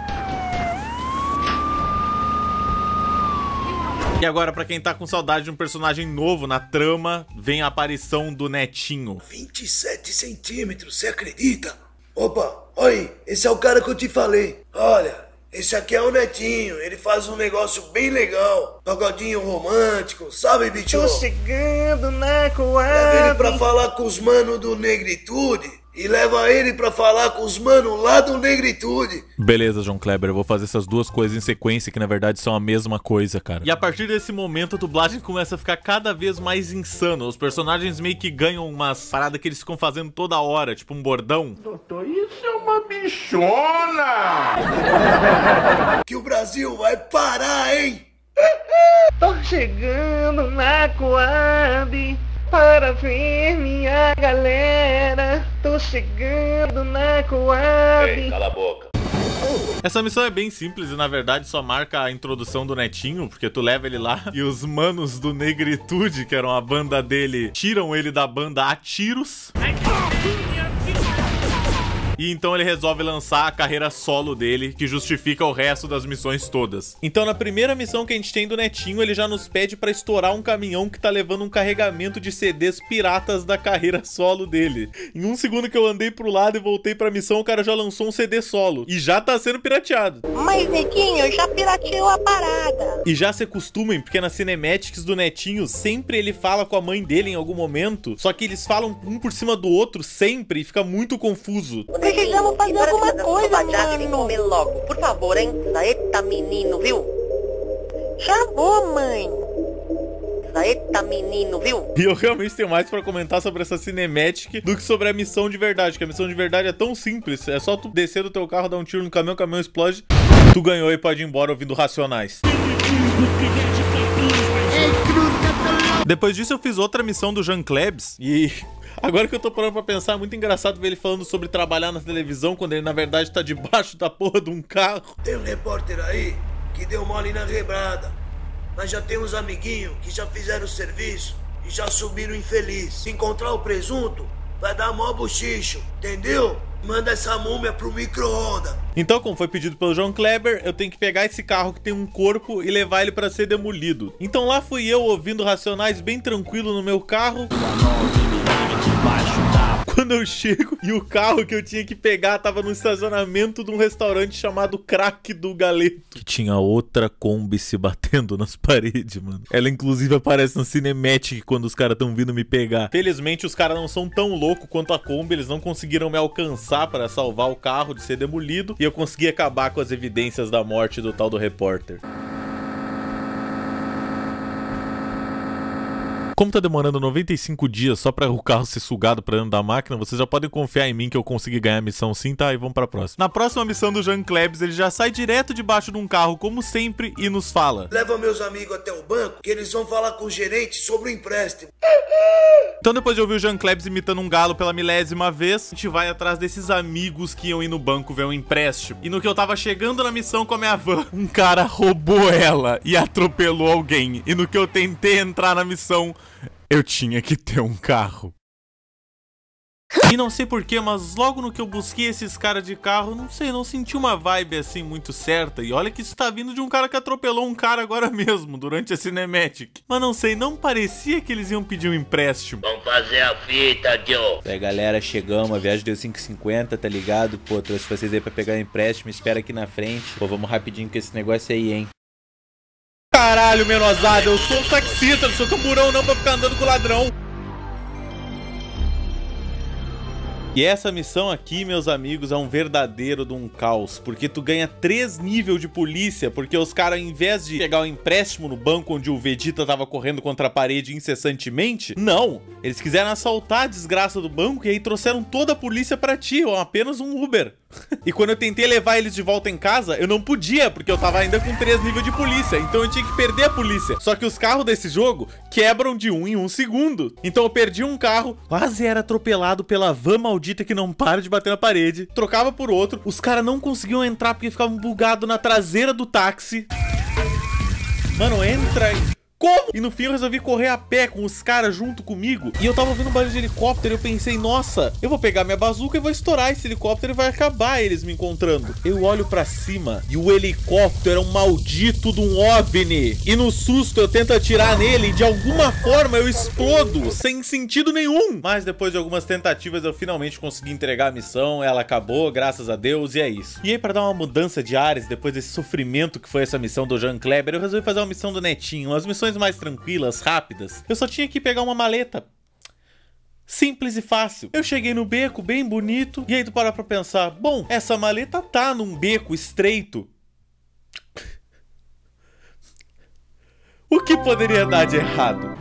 E agora, pra quem tá com saudade de um personagem novo na trama, vem a aparição do Netinho. vinte e sete centímetros, você acredita? Opa, oi, esse é o cara que eu te falei. Olha, Esse aqui é o Netinho, ele faz um negócio bem legal. Pagodinho romântico, sabe, bicho? Tô chegando na Coab. Leva ele pra falar com os manos do Negritude. E leva ele pra falar com os manos lá do Negritude. Beleza, João Kleber, eu vou fazer essas duas coisas em sequência, que na verdade são a mesma coisa, cara. E a partir desse momento a dublagem começa a ficar cada vez mais insana. Os personagens meio que ganham umas paradas que eles ficam fazendo toda hora, tipo um bordão. Doutor, isso é uma bichona! Que o Brasil vai parar, hein? Tô chegando na Coab para ver minha galera. Tô chegando na Coab. Ei, cala a boca. Essa missão é bem simples e na verdade só marca a introdução do Netinho, porque tu leva ele lá e os manos do Negritude, que eram a banda dele, tiram ele da banda a tiros. E então ele resolve lançar a carreira solo dele, que justifica o resto das missões todas. Então na primeira missão que a gente tem do Netinho, ele já nos pede pra estourar um caminhão que tá levando um carregamento de C Ds piratas da carreira solo dele. Em um segundo que eu andei pro lado e voltei pra missão, o cara já lançou um C D solo. E já tá sendo pirateado. Mas Netinho, já pirateou a parada. E já se acostumem, porque nas cinematics do Netinho, sempre ele fala com a mãe dele em algum momento, só que eles falam um por cima do outro sempre e fica muito confuso. Precisamos fazer alguma coisa, mano. Comer logo, por favor, hein? Eita, menino, viu? Já vou, mãe. Eita, menino, viu? E eu realmente tenho mais pra comentar sobre essa cinematic do que sobre a missão de verdade, que a missão de verdade é tão simples. É só tu descer do teu carro, dar um tiro no caminhão, o caminhão explode, tu ganhou e pode ir embora ouvindo Racionais. Depois disso eu fiz outra missão do Jean Klebs e... agora que eu tô parando pra pensar, é muito engraçado ver ele falando sobre trabalhar na televisão quando ele na verdade tá debaixo da porra de um carro. Tem um repórter aí que deu mole na quebrada, mas já tem uns amiguinhos que já fizeram o serviço e já subiram infeliz. Se encontrar o presunto, vai dar mó bochicho, entendeu? Manda essa múmia pro micro-ondas. Então, como foi pedido pelo João Kleber, eu tenho que pegar esse carro que tem um corpo e levar ele pra ser demolido. Então lá fui eu ouvindo Racionais bem tranquilo no meu carro. Quando eu chego e o carro que eu tinha que pegar tava no estacionamento de um restaurante chamado Crack do Galeto. Que tinha outra Kombi se batendo nas paredes, mano. Ela inclusive aparece no Cinematic quando os caras tão vindo me pegar. Felizmente os caras não são tão loucos quanto a Kombi, eles não conseguiram me alcançar para salvar o carro de ser demolido. E eu consegui acabar com as evidências da morte do tal do repórter. Como tá demorando noventa e cinco dias só pra o carro ser sugado pra dentro da máquina, vocês já podem confiar em mim que eu consegui ganhar a missão sim, tá? E vamos pra próxima. Na próxima missão do Jean Klebs, ele já sai direto debaixo de um carro, como sempre, e nos fala: leva meus amigos até o banco, que eles vão falar com o gerente sobre o empréstimo. Então depois de ouvir o Jean Klebs imitando um galo pela milésima vez, a gente vai atrás desses amigos que iam ir no banco ver um empréstimo. E no que eu tava chegando na missão com a minha van, um cara roubou ela e atropelou alguém. E no que eu tentei entrar na missão, eu tinha que ter um carro. E não sei porquê, mas logo no que eu busquei esses caras de carro, não sei, não senti uma vibe assim muito certa. E olha que isso tá vindo de um cara que atropelou um cara agora mesmo, durante a Cinematic. Mas não sei, não parecia que eles iam pedir um empréstimo. Vamos fazer a fita, Joe. É, galera, chegamos, a viagem deu cinco e cinquenta, tá ligado? Pô, trouxe vocês aí pra pegar o empréstimo, espera aqui na frente. Pô, vamos rapidinho com esse negócio aí, hein? Caralho, menosado, eu sou um taxista, não sou camburão não pra ficar andando com ladrão. E essa missão aqui, meus amigos, é um verdadeiro de um caos, porque tu ganha três níveis de polícia, porque os caras, ao invés de pegar um empréstimo no banco onde o Vegeta tava correndo contra a parede incessantemente, não, eles quiseram assaltar a desgraça do banco e aí trouxeram toda a polícia pra ti, ou apenas um Uber. E quando eu tentei levar eles de volta em casa, eu não podia, porque eu tava ainda com três níveis de polícia, então eu tinha que perder a polícia. Só que os carros desse jogo quebram de um em um segundo. Então eu perdi um carro, quase era atropelado pela van maldita que não para de bater na parede, trocava por outro, os caras não conseguiam entrar porque ficavam bugados na traseira do táxi. Mano, entra aí. como? E no fim eu resolvi correr a pé com os caras junto comigo. E eu tava ouvindo um barulho de helicóptero e eu pensei, nossa, eu vou pegar minha bazuca e vou estourar esse helicóptero e vai acabar eles me encontrando. Eu olho pra cima e o helicóptero é um maldito de um OVNI. E no susto eu tento atirar nele e de alguma forma eu explodo, sem sentido nenhum. Mas depois de algumas tentativas eu finalmente consegui entregar a missão, ela acabou, graças a Deus, e é isso. E aí, pra dar uma mudança de ares, depois desse sofrimento que foi essa missão do Jean Kleber, eu resolvi fazer uma missão do Netinho, umas missões mais tranquilas, rápidas. Eu só tinha que pegar uma maleta. Simples e fácil. Eu cheguei no beco, bem bonito, e aí tu para pra pensar, bom, essa maleta tá num beco estreito. O que poderia dar de errado?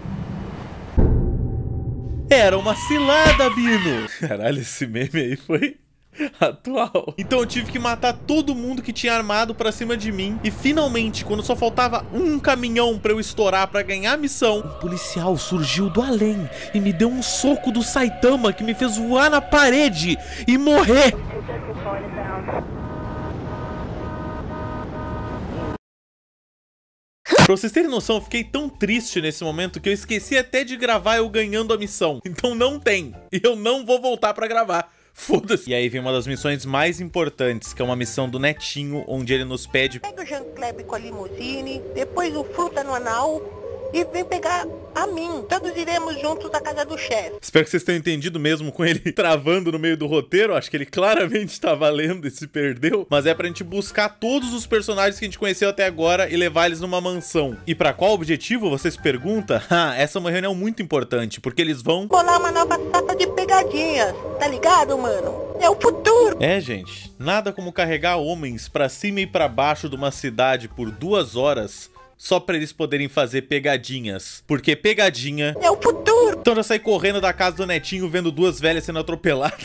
Era uma cilada, Bino! Caralho, esse meme aí foi atual. Então eu tive que matar todo mundo que tinha armado pra cima de mim. E finalmente, quando só faltava um caminhão pra eu estourar pra ganhar a missão, um policial surgiu do além e me deu um soco do Saitama que me fez voar na parede e morrer. Pra vocês terem noção, eu fiquei tão triste nesse momento que eu esqueci até de gravar eu ganhando a missão. Então não tem. E eu não vou voltar pra gravar. Foda-se. E aí vem uma das missões mais importantes, que é uma missão do Netinho, onde ele nos pede... Pega o Jean Kleber com a limusine, depois o Fruta no anal e vem pegar a mim. Todos iremos juntos à casa do chefe. Espero que vocês tenham entendido mesmo com ele travando no meio do roteiro. Acho que ele claramente estava lendo e se perdeu. Mas é pra gente buscar todos os personagens que a gente conheceu até agora e levar eles numa mansão. E pra qual objetivo, você se pergunta? Ah, essa é uma reunião muito importante, porque eles vão... bolar uma nova safra de pegadinhas, tá ligado, mano? É o futuro. É, gente, nada como carregar homens pra cima e pra baixo de uma cidade por duas horas... só pra eles poderem fazer pegadinhas. Porque pegadinha... é o futuro! Então já saí correndo da casa do Netinho, vendo duas velhas sendo atropeladas.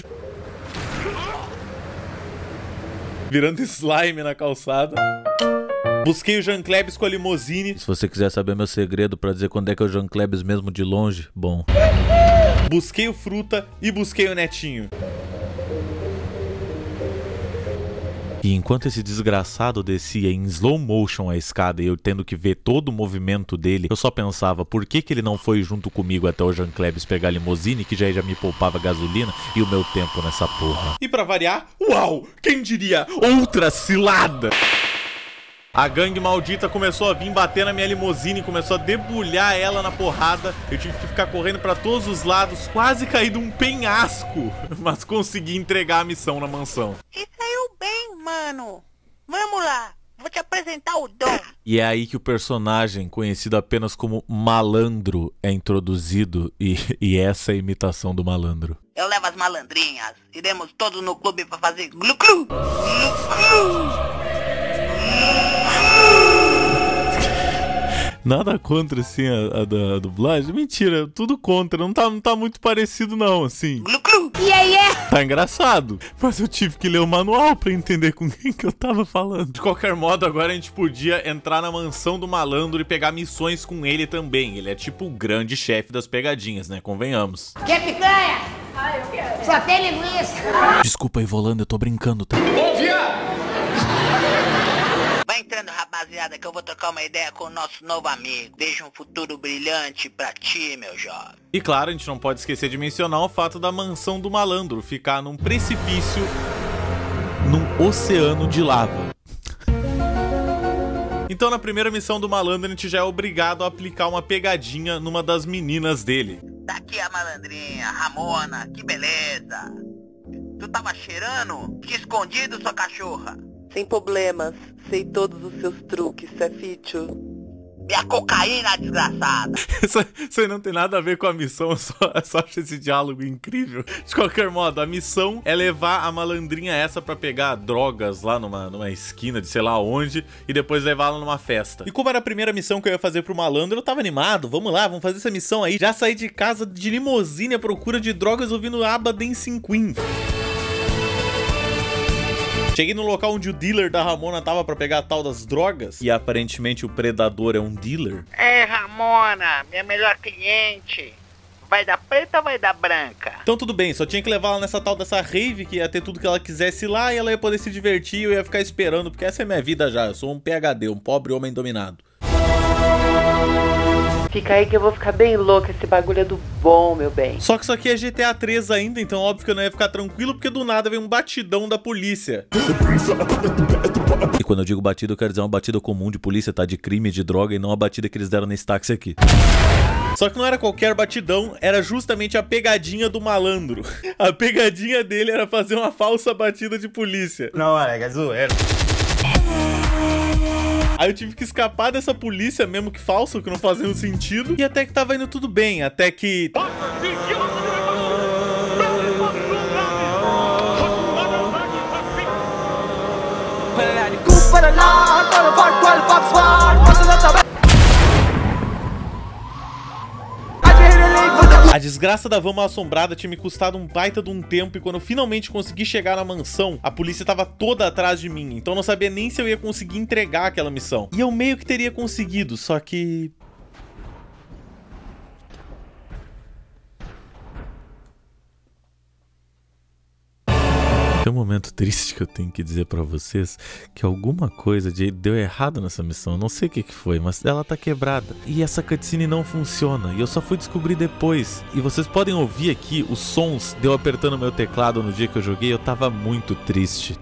Virando slime na calçada. Busquei o Jean Klebs com a limusine. Se você quiser saber meu segredo pra dizer quando é que é o Jean Klebs mesmo de longe, bom. Busquei o Fruta e busquei o Netinho. E enquanto esse desgraçado descia em slow motion a escada e eu tendo que ver todo o movimento dele, eu só pensava, por que que ele não foi junto comigo até o Jean Klebs pegar a limusine, que já, já me poupava gasolina e o meu tempo nessa porra. E pra variar, uau, quem diria, outra cilada! A gangue maldita começou a vir bater na minha limusine, começou a debulhar ela na porrada. Eu tive que ficar correndo pra todos os lados, quase caí de um penhasco, mas consegui entregar a missão na mansão. E saiu bem, mano. Vamos lá, vou te apresentar o Dom. E é aí que o personagem, conhecido apenas como Malandro, é introduzido e, e essa é a imitação do Malandro. Eu levo as malandrinhas, iremos todos no clube pra fazer glu-glu. Glu-glu. Nada contra, assim, a, a da a dublagem. Mentira, tudo contra. Não tá, não tá muito parecido, não, assim. Glu, glu. Yeah, yeah. Tá engraçado. Mas eu tive que ler o manual pra entender com quem que eu tava falando. De qualquer modo, agora a gente podia entrar na mansão do Malandro e pegar missões com ele também. Ele é tipo o grande chefe das pegadinhas, né? Convenhamos. Quer picanha? Ah, eu quero. Só tem linguiça. Desculpa aí, Volando, eu tô brincando, tá? Bom dia! Vai entrando, rapaziada, que eu vou trocar uma ideia com o nosso novo amigo. Desejo um futuro brilhante pra ti, meu jovem. E claro, a gente não pode esquecer de mencionar o fato da mansão do Malandro ficar num precipício, num oceano de lava. Então na primeira missão do Malandro a gente já é obrigado a aplicar uma pegadinha numa das meninas dele. Tá aqui a malandrinha, Ramona, que beleza. Tu tava cheirando? Te escondido, sua cachorra? Sem problemas, sei todos os seus truques, Cefítio. Minha cocaína, desgraçada! Isso, isso aí não tem nada a ver com a missão, eu só, eu só acho esse diálogo incrível. De qualquer modo, a missão é levar a malandrinha essa pra pegar drogas lá numa, numa esquina de sei lá onde e depois levá-la numa festa. E como era a primeira missão que eu ia fazer pro Malandro, eu tava animado, vamos lá, vamos fazer essa missão aí. Já saí de casa de limusine à procura de drogas ouvindo aba Dancing Queen. Cheguei no local onde o dealer da Ramona tava pra pegar a tal das drogas. E aparentemente o predador é um dealer. É, Ramona, minha melhor cliente. Vai dar preta ou vai dar branca? Então tudo bem, só tinha que levar ela nessa tal dessa rave, que ia ter tudo que ela quisesse lá e ela ia poder se divertir e eu ia ficar esperando, porque essa é minha vida já. Eu sou um P H D, um pobre homem dominado. Fica aí que eu vou ficar bem louca, esse bagulho é do bom, meu bem. Só que isso aqui é G T A três ainda, então óbvio que eu não ia ficar tranquilo, porque do nada vem um batidão da polícia. E quando eu digo batida, eu quero dizer uma batida comum de polícia, tá? De crime, de droga, e não a batida que eles deram nesse táxi aqui. Só que não era qualquer batidão, era justamente a pegadinha do malandro. A pegadinha dele era fazer uma falsa batida de polícia. Não, é zoeira. Aí eu tive que escapar dessa polícia mesmo que falsa, que não fazia sentido. E até que tava indo tudo bem, até que... A desgraça da van mal assombrada tinha me custado um baita de um tempo, e quando eu finalmente consegui chegar na mansão, a polícia tava toda atrás de mim, então eu não sabia nem se eu ia conseguir entregar aquela missão. E eu meio que teria conseguido, só que... Tem um momento triste que eu tenho que dizer pra vocês que alguma coisa de deu errado nessa missão. Eu não sei o que que foi, mas ela tá quebrada. E essa cutscene não funciona. E eu só fui descobrir depois. E vocês podem ouvir aqui os sons de eu apertando meu teclado no dia que eu joguei. Eu tava muito triste.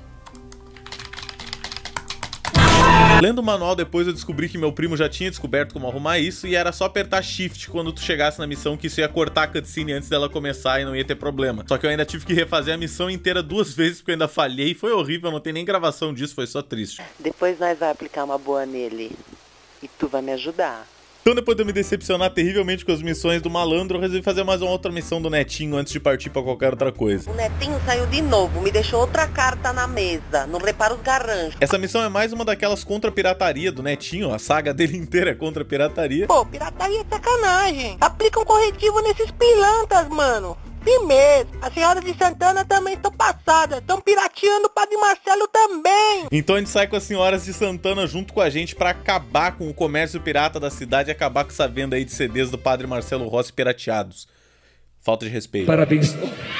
Lendo o manual depois eu descobri que meu primo já tinha descoberto como arrumar isso, e era só apertar shift quando tu chegasse na missão, que isso ia cortar a cutscene antes dela começar e não ia ter problema. Só que eu ainda tive que refazer a missão inteira duas vezes porque eu ainda falhei, foi horrível, não tem nem gravação disso, foi só triste. Depois nós vamos aplicar uma boa nele e tu vai me ajudar. Então depois de eu me decepcionar terrivelmente com as missões do malandro, eu resolvi fazer mais uma outra missão do Netinho antes de partir pra qualquer outra coisa. O Netinho saiu de novo, me deixou outra carta na mesa, não repara os garranchos. Essa missão é mais uma daquelas contra a pirataria do Netinho, a saga dele inteira é contra a pirataria. Pô, pirataria é sacanagem. Aplica um corretivo nesses pilantras, mano. Firmeza. A senhora de Santana também estão passadas. Estão pirateando o Padre Marcelo também. Então a gente sai com as senhoras de Santana junto com a gente pra acabar com o comércio pirata da cidade e acabar com essa venda aí de C Ds do Padre Marcelo Rossi pirateados. Falta de respeito. Parabéns.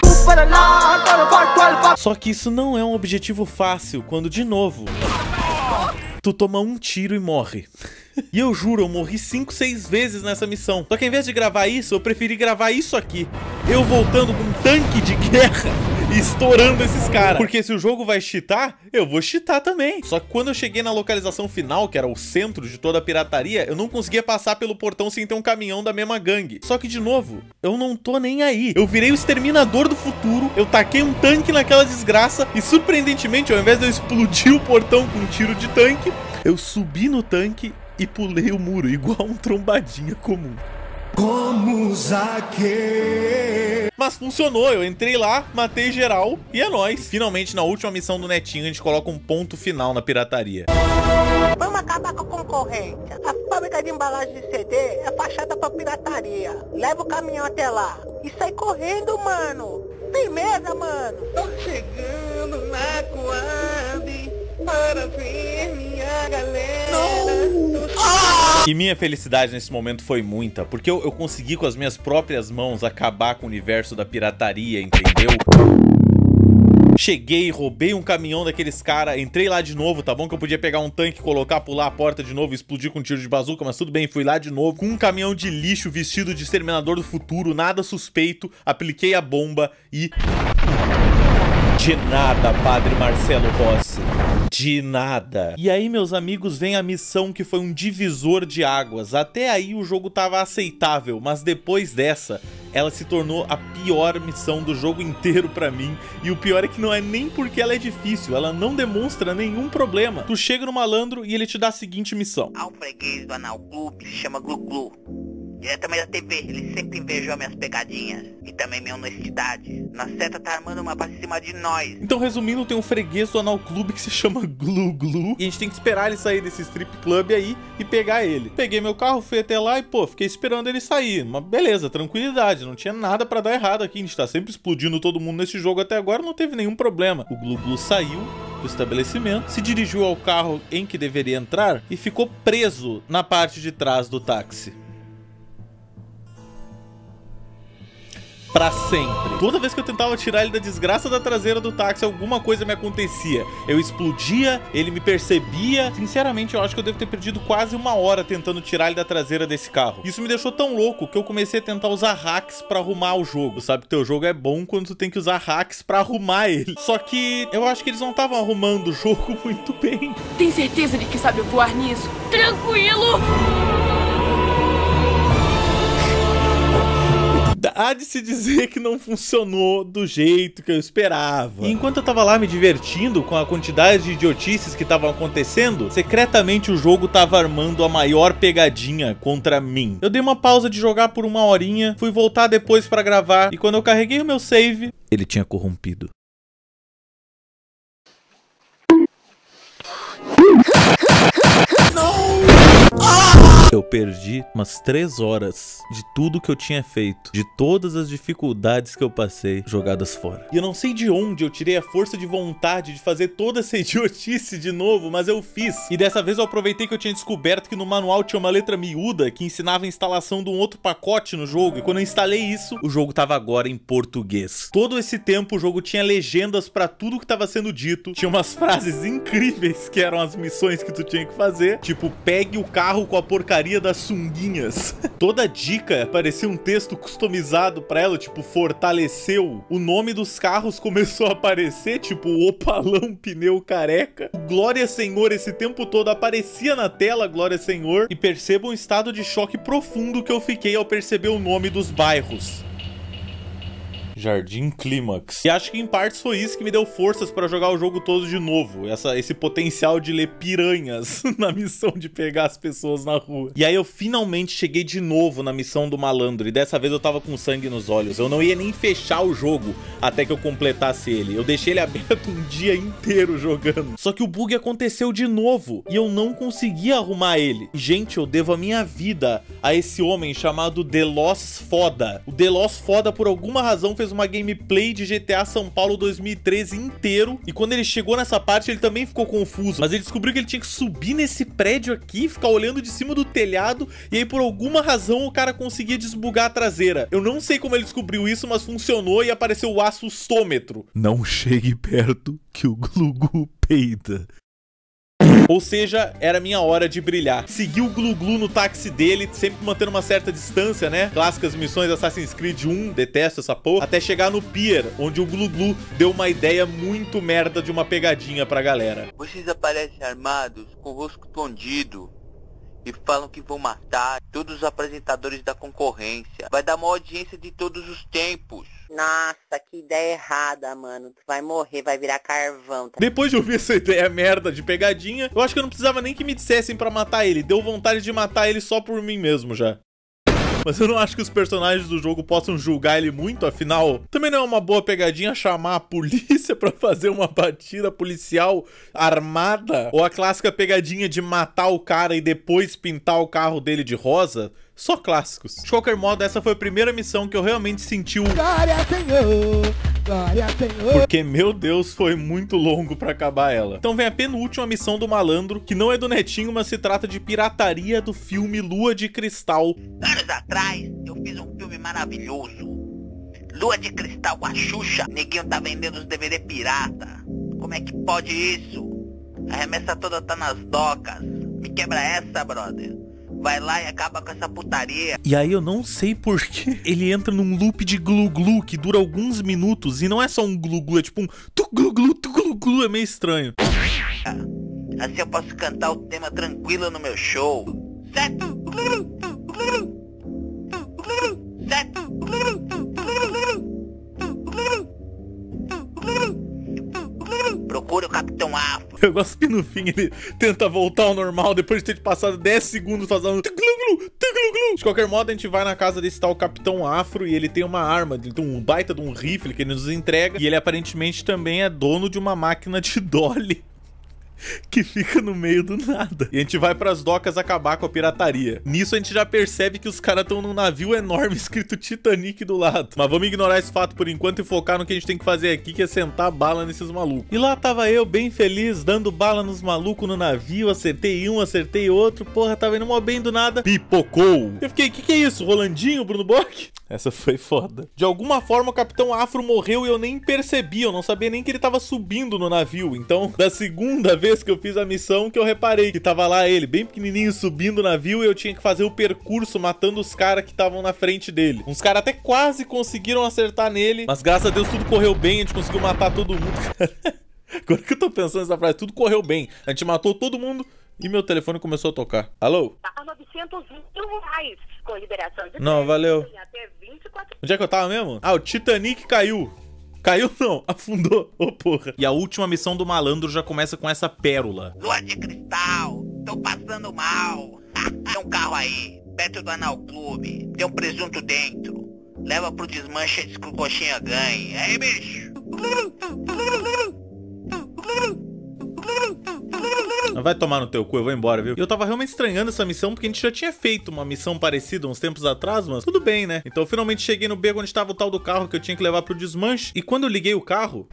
Só que isso não é um objetivo fácil quando, de novo, tu toma um tiro e morre. E eu juro, eu morri cinco, seis vezes nessa missão. Só que ao invés de gravar isso, eu preferi gravar isso aqui. Eu voltando com um tanque de guerra e estourando esses caras. Porque se o jogo vai cheatar, eu vou cheatar também. Só que quando eu cheguei na localização final, que era o centro de toda a pirataria, eu não conseguia passar pelo portão sem ter um caminhão da mesma gangue. Só que, de novo, eu não tô nem aí. Eu virei o exterminador do futuro, eu taquei um tanque naquela desgraça e, surpreendentemente, ao invés de eu explodir o portão com um tiro de tanque, eu subi no tanque e pulei o muro, igual um trombadinha comum. Como Zaque. Mas funcionou, eu entrei lá, matei geral e é nóis. Finalmente, na última missão do Netinho, a gente coloca um ponto final na pirataria. Vamos acabar com a concorrência. A fábrica de embalagem de C D é fachada pra pirataria. Leva o caminhão até lá e sai correndo, mano. Firmeza, mano. Tô chegando na Coab para ver minha galera. E minha felicidade nesse momento foi muita, porque eu, eu consegui com as minhas próprias mãos acabar com o universo da pirataria, entendeu? Cheguei, roubei um caminhão daqueles caras, entrei lá de novo, tá bom que eu podia pegar um tanque, colocar, pular a porta de novo e explodir com um tiro de bazuca, mas tudo bem, fui lá de novo, com um caminhão de lixo vestido de exterminador do futuro, nada suspeito, apliquei a bomba e... De nada, Padre Marcelo Rossi. De nada. E aí, meus amigos, vem a missão que foi um divisor de águas. Até aí o jogo tava aceitável, mas depois dessa, ela se tornou a pior missão do jogo inteiro pra mim. E o pior é que não é nem porque ela é difícil, ela não demonstra nenhum problema. Tu chega no malandro e ele te dá a seguinte missão. Há um freguês do Anal Clube que se chama Glu Glu. Diretamente da T V, ele sempre invejou minhas pegadinhas e também minha honestidade. Na seta tá armando uma pra cima de nós. Então, resumindo, tem um freguês do Anal Clube que se chama Glu Glu e a gente tem que esperar ele sair desse strip club aí e pegar ele. Peguei meu carro, fui até lá e, pô, fiquei esperando ele sair. Mas beleza, tranquilidade, não tinha nada pra dar errado aqui. A gente tá sempre explodindo todo mundo nesse jogo até agora, não teve nenhum problema. O Glu Glu saiu do estabelecimento, se dirigiu ao carro em que deveria entrar e ficou preso na parte de trás do táxi. pra sempre. Toda vez que eu tentava tirar ele da desgraça da traseira do táxi, alguma coisa me acontecia. Eu explodia, ele me percebia. Sinceramente, eu acho que eu devo ter perdido quase uma hora tentando tirar ele da traseira desse carro. Isso me deixou tão louco que eu comecei a tentar usar hacks pra arrumar o jogo. Sabe que teu jogo é bom quando tu tem que usar hacks pra arrumar ele. Só que eu acho que eles não estavam arrumando o jogo muito bem. Tem certeza de que sabe voar nisso? Tranquilo! Há de se dizer que não funcionou do jeito que eu esperava. E enquanto eu tava lá me divertindo com a quantidade de idiotices que estavam acontecendo, secretamente o jogo tava armando a maior pegadinha contra mim. Eu dei uma pausa de jogar por uma horinha, fui voltar depois pra gravar, e quando eu carreguei o meu save, ele tinha corrompido. Eu perdi umas três horas de tudo que eu tinha feito, de todas as dificuldades que eu passei, jogadas fora. E eu não sei de onde eu tirei a força de vontade de fazer toda essa idiotice de novo, mas eu fiz. E dessa vez eu aproveitei que eu tinha descoberto que no manual tinha uma letra miúda que ensinava a instalação de um outro pacote no jogo. E quando eu instalei isso, o jogo tava agora em português. Todo esse tempo o jogo tinha legendas pra tudo que tava sendo dito. Tinha umas frases incríveis que eram as missões que tu tinha que fazer. Tipo, pegue o carro com a porcaria das sunguinhas. Toda dica parecia um texto customizado pra ela, tipo, fortaleceu. O nome dos carros começou a aparecer, tipo, Opalão Pneu Careca. O Glória Senhor esse tempo todo aparecia na tela, Glória Senhor. E perceba um estado de choque profundo que eu fiquei ao perceber o nome dos bairros. Jardim Clímax. E acho que em partes foi isso que me deu forças pra jogar o jogo todo de novo. Essa, esse potencial de ler piranhas na missão de pegar as pessoas na rua. E aí eu finalmente cheguei de novo na missão do malandro. E dessa vez eu tava com sangue nos olhos. Eu não ia nem fechar o jogo até que eu completasse ele. Eu deixei ele aberto um dia inteiro jogando. Só que o bug aconteceu de novo. E eu não conseguia arrumar ele. Gente, eu devo a minha vida a esse homem chamado Delos Foda. O Delos Foda, por alguma razão, fez uma gameplay de G T A São Paulo dois mil e treze inteiro, e quando ele chegou nessa parte ele também ficou confuso, mas ele descobriu que ele tinha que subir nesse prédio aqui, ficar olhando de cima do telhado, e aí por alguma razão o cara conseguia desbugar a traseira. Eu não sei como ele descobriu isso, mas funcionou e apareceu o assustômetro. Não chegue perto que o Glu-Glu peida. Ou seja, era minha hora de brilhar. Segui o Glu-Glu no táxi dele, sempre mantendo uma certa distância, né? Clássicas missões Assassin's Creed um, detesto essa porra. Até chegar no pier, onde o Glu-Glu deu uma ideia muito merda de uma pegadinha pra galera. Vocês aparecem armados, com o rosto escondido, e falam que vão matar todos os apresentadores da concorrência. Vai dar uma audiência de todos os tempos. Nossa, que ideia errada, mano. Tu vai morrer, vai virar carvão. Depois de ouvir essa ideia merda de pegadinha, eu acho que eu não precisava nem que me dissessem pra matar ele. Deu vontade de matar ele só por mim mesmo já. Mas eu não acho que os personagens do jogo possam julgar ele muito, afinal, também não é uma boa pegadinha chamar a polícia pra fazer uma batida policial armada, ou a clássica pegadinha de matar o cara e depois pintar o carro dele de rosa. Só clássicos. De qualquer modo, essa foi a primeira missão que eu realmente senti o... Glória ao Senhor, glória ao Senhor. Porque, meu Deus, foi muito longo pra acabar ela. Então vem a penúltima missão do malandro, que não é do Netinho, mas se trata de pirataria do filme Lua de Cristal. Anos atrás, eu fiz um filme maravilhoso. Lua de Cristal com a Xuxa. Neguinho tá vendendo os D V D pirata. Como é que pode isso? A remessa toda tá nas docas. Me quebra essa, brother. Vai lá e acaba com essa putaria. E aí eu não sei porquê ele entra num loop de glu-glu que dura alguns minutos. E não é só um glu-glu, é tipo um tu-glu-glu, tu-glu-glu. É meio estranho. Assim eu posso cantar o tema tranquilo no meu show. Certo? Certo? Procure o Capitão Afro. Eu gosto que no fim ele tenta voltar ao normal depois de ter passado dez segundos fazendo tu-glu-glu, tu-glu-glu. De qualquer modo, a gente vai na casa desse tal Capitão Afro e ele tem uma arma, ele tem um baita de um rifle que ele nos entrega. E ele aparentemente também é dono de uma máquina de dolly que fica no meio do nada. E a gente vai pras docas acabar com a pirataria. Nisso a gente já percebe que os caras estão num navio enorme escrito Titanic do lado. Mas vamos ignorar esse fato por enquanto e focar no que a gente tem que fazer aqui, que é sentar bala nesses malucos. E lá tava eu, bem feliz, dando bala nos malucos no navio. Acertei um, acertei outro. Porra, tava indo mó bem do nada. Pipocou. Eu fiquei, que que é isso? Rolandinho, Bruno Bock? Essa foi foda. De alguma forma o Capitão Afro morreu e eu nem percebi, eu não sabia nem que ele tava subindo no navio. Então, da segunda vez que eu fiz a missão, que eu reparei que tava lá ele, bem pequenininho, subindo o navio, e eu tinha que fazer o percurso matando os caras que estavam na frente dele. Uns caras até quase conseguiram acertar nele, mas graças a Deus tudo correu bem, a gente conseguiu matar todo mundo. Agora que eu tô pensando nessa frase, tudo correu bem. A gente matou todo mundo e meu telefone começou a tocar. Alô? Tá novecentos mil reais com liberação de Não, valeu. até vinte e quatro... Onde é que eu tava mesmo? Ah, o Titanic caiu. Caiu não, afundou. Ô, oh, porra. E a última missão do malandro já começa com essa pérola. Lua de cristal, tô passando mal. Tem um carro aí, perto do Anal Clube. Tem um presunto dentro. Leva pro desmanche antes que o coxinha ganhe. Aí, bicho. Vai tomar no teu cu, eu vou embora, viu? E eu tava realmente estranhando essa missão, porque a gente já tinha feito uma missão parecida uns tempos atrás, mas tudo bem, né? Então eu finalmente cheguei no beco onde tava o tal do carro que eu tinha que levar pro desmanche. E quando eu liguei o carro...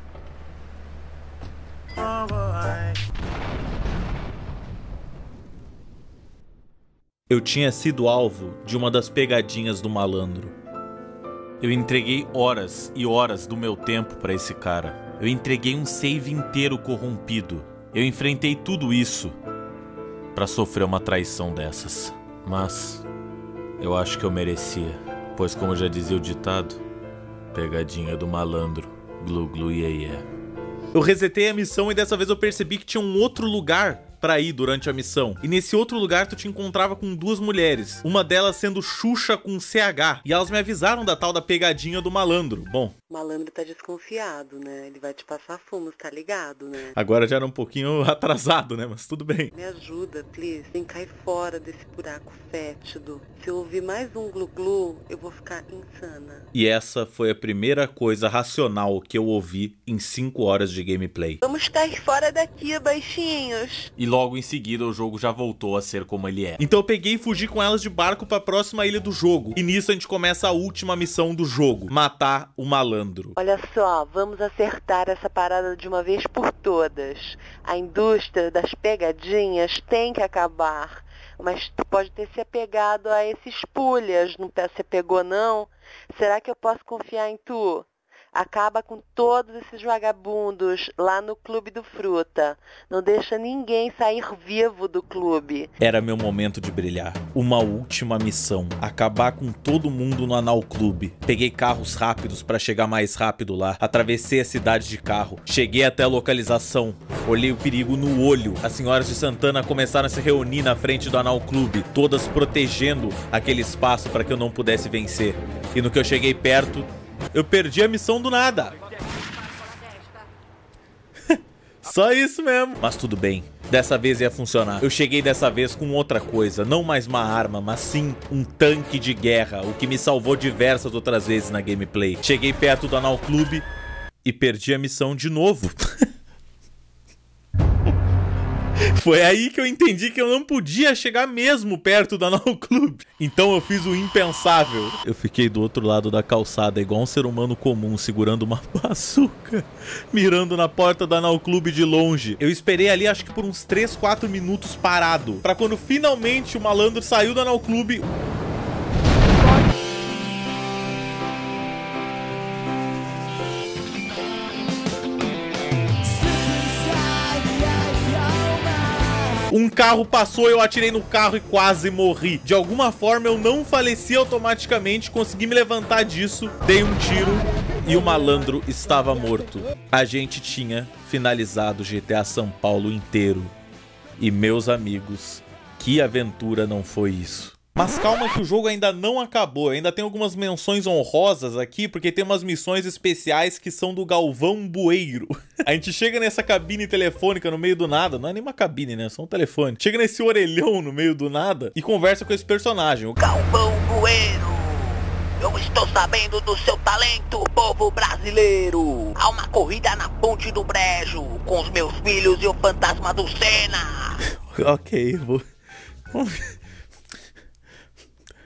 eu tinha sido alvo de uma das pegadinhas do malandro. Eu entreguei horas e horas do meu tempo pra esse cara. Eu entreguei um save inteiro corrompido. Eu enfrentei tudo isso pra sofrer uma traição dessas. Mas eu acho que eu merecia. Pois como já dizia o ditado, pegadinha do malandro, glu glu iê iê. Eu resetei a missão e dessa vez eu percebi que tinha um outro lugar pra ir durante a missão. E nesse outro lugar tu te encontrava com duas mulheres. Uma delas sendo Xuxa com C H. E elas me avisaram da tal da pegadinha do malandro. Bom... o malandro tá desconfiado, né? Ele vai te passar fumos, tá ligado, né? Agora já era um pouquinho atrasado, né? Mas tudo bem. Me ajuda, please. Tem que cair fora desse buraco fétido. Se eu ouvir mais um glu-glu, eu vou ficar insana. E essa foi a primeira coisa racional que eu ouvi em cinco horas de gameplay. Vamos cair fora daqui, baixinhos. E logo em seguida o jogo já voltou a ser como ele é. Então eu peguei e fugi com elas de barco pra próxima ilha do jogo. E nisso a gente começa a última missão do jogo. Matar o malandro. Olha só, vamos acertar essa parada de uma vez por todas. A indústria das pegadinhas tem que acabar. Mas tu pode ter se apegado a esses pulhas. Não se apegou não? Será que eu posso confiar em tu? Acaba com todos esses vagabundos lá no Clube do Fruta. Não deixa ninguém sair vivo do clube. Era meu momento de brilhar. Uma última missão. Acabar com todo mundo no Anal Clube. Peguei carros rápidos pra chegar mais rápido lá. Atravessei a cidade de carro. Cheguei até a localização. Olhei o perigo no olho. As senhoras de Santana começaram a se reunir na frente do Anal Clube. Todas protegendo aquele espaço para que eu não pudesse vencer. E no que eu cheguei perto... eu perdi a missão do nada. Só isso mesmo. Mas tudo bem. Dessa vez ia funcionar. Eu cheguei dessa vez com outra coisa. Não mais uma arma, mas sim um tanque de guerra. O que me salvou diversas outras vezes na gameplay. Cheguei perto do Anal Clube e perdi a missão de novo. Foi aí que eu entendi que eu não podia chegar mesmo perto do Anal Clube. Então eu fiz o impensável. Eu fiquei do outro lado da calçada, igual um ser humano comum, segurando uma bazuca, mirando na porta do Anal Clube de longe. Eu esperei ali acho que por uns três, quatro minutos parado, pra quando finalmente o malandro saiu do Anal Clube... um carro passou, eu atirei no carro e quase morri. De alguma forma eu não faleci automaticamente, consegui me levantar disso, dei um tiro e o malandro estava morto. A gente tinha finalizado o G T A São Paulo inteiro. E meus amigos, que aventura não foi isso. Mas calma que o jogo ainda não acabou, ainda tem algumas menções honrosas aqui, porque tem umas missões especiais que são do Galvão Bueiro. A gente chega nessa cabine telefônica no meio do nada, não é nem uma cabine, né, é só um telefone. Chega nesse orelhão no meio do nada e conversa com esse personagem. O Galvão Bueiro, eu estou sabendo do seu talento, povo brasileiro. Há uma corrida na Ponte do Brejo, com os meus filhos e o fantasma do Senna. Ok, vou... Vamos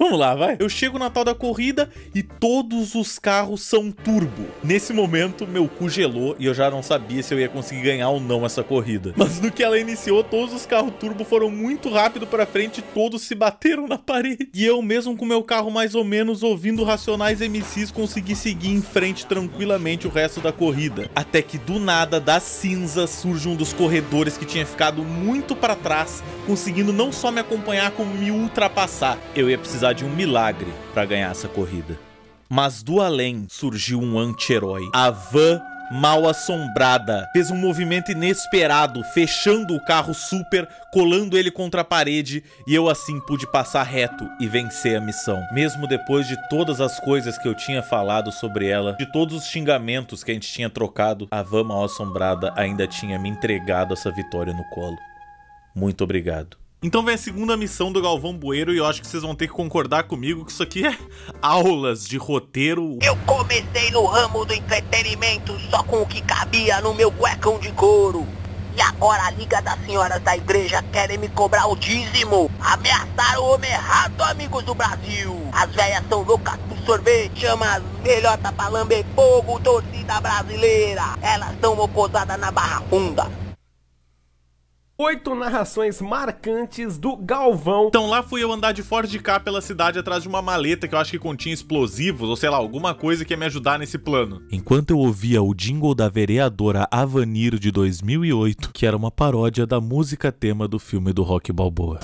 Vamos lá, vai. Eu chego na tal da corrida e todos os carros são turbo. Nesse momento, meu cu gelou e eu já não sabia se eu ia conseguir ganhar ou não essa corrida. Mas no que ela iniciou, todos os carros turbo foram muito rápido pra frente e todos se bateram na parede. E eu mesmo com meu carro mais ou menos ouvindo Racionais M Cs consegui seguir em frente tranquilamente o resto da corrida. Até que do nada, das cinzas, surge um dos corredores que tinha ficado muito pra trás, conseguindo não só me acompanhar como me ultrapassar. Eu ia precisar de um milagre pra ganhar essa corrida. Mas do além surgiu um anti-herói. A van Mal Assombrada fez um movimento inesperado, fechando o carro super, colando ele contra a parede, e eu assim pude passar reto e vencer a missão. Mesmo depois de todas as coisas que eu tinha falado sobre ela, de todos os xingamentos que a gente tinha trocado, a van Mal Assombrada ainda tinha me entregado essa vitória no colo. Muito obrigado. Então vem a segunda missão do Galvão Bueno e eu acho que vocês vão ter que concordar comigo que isso aqui é aulas de roteiro. Eu comecei no ramo do entretenimento só com o que cabia no meu cuecão de couro. E agora a Liga das Senhoras da Igreja querem me cobrar o dízimo. Ameaçaram o homem errado, amigos do Brasil. As velhas são loucas por sorvete, chama as velhotas pra lamber fogo, torcida brasileira. Elas estão mocosadas na Barra Funda. Oito narrações marcantes do Galvão. Então lá fui eu andar de Ford Ka pela cidade atrás de uma maleta que eu acho que continha explosivos, ou sei lá, alguma coisa que ia me ajudar nesse plano. Enquanto eu ouvia o jingle da vereadora Avanir de dois mil e oito, que era uma paródia da música tema do filme do Rocky Balboa.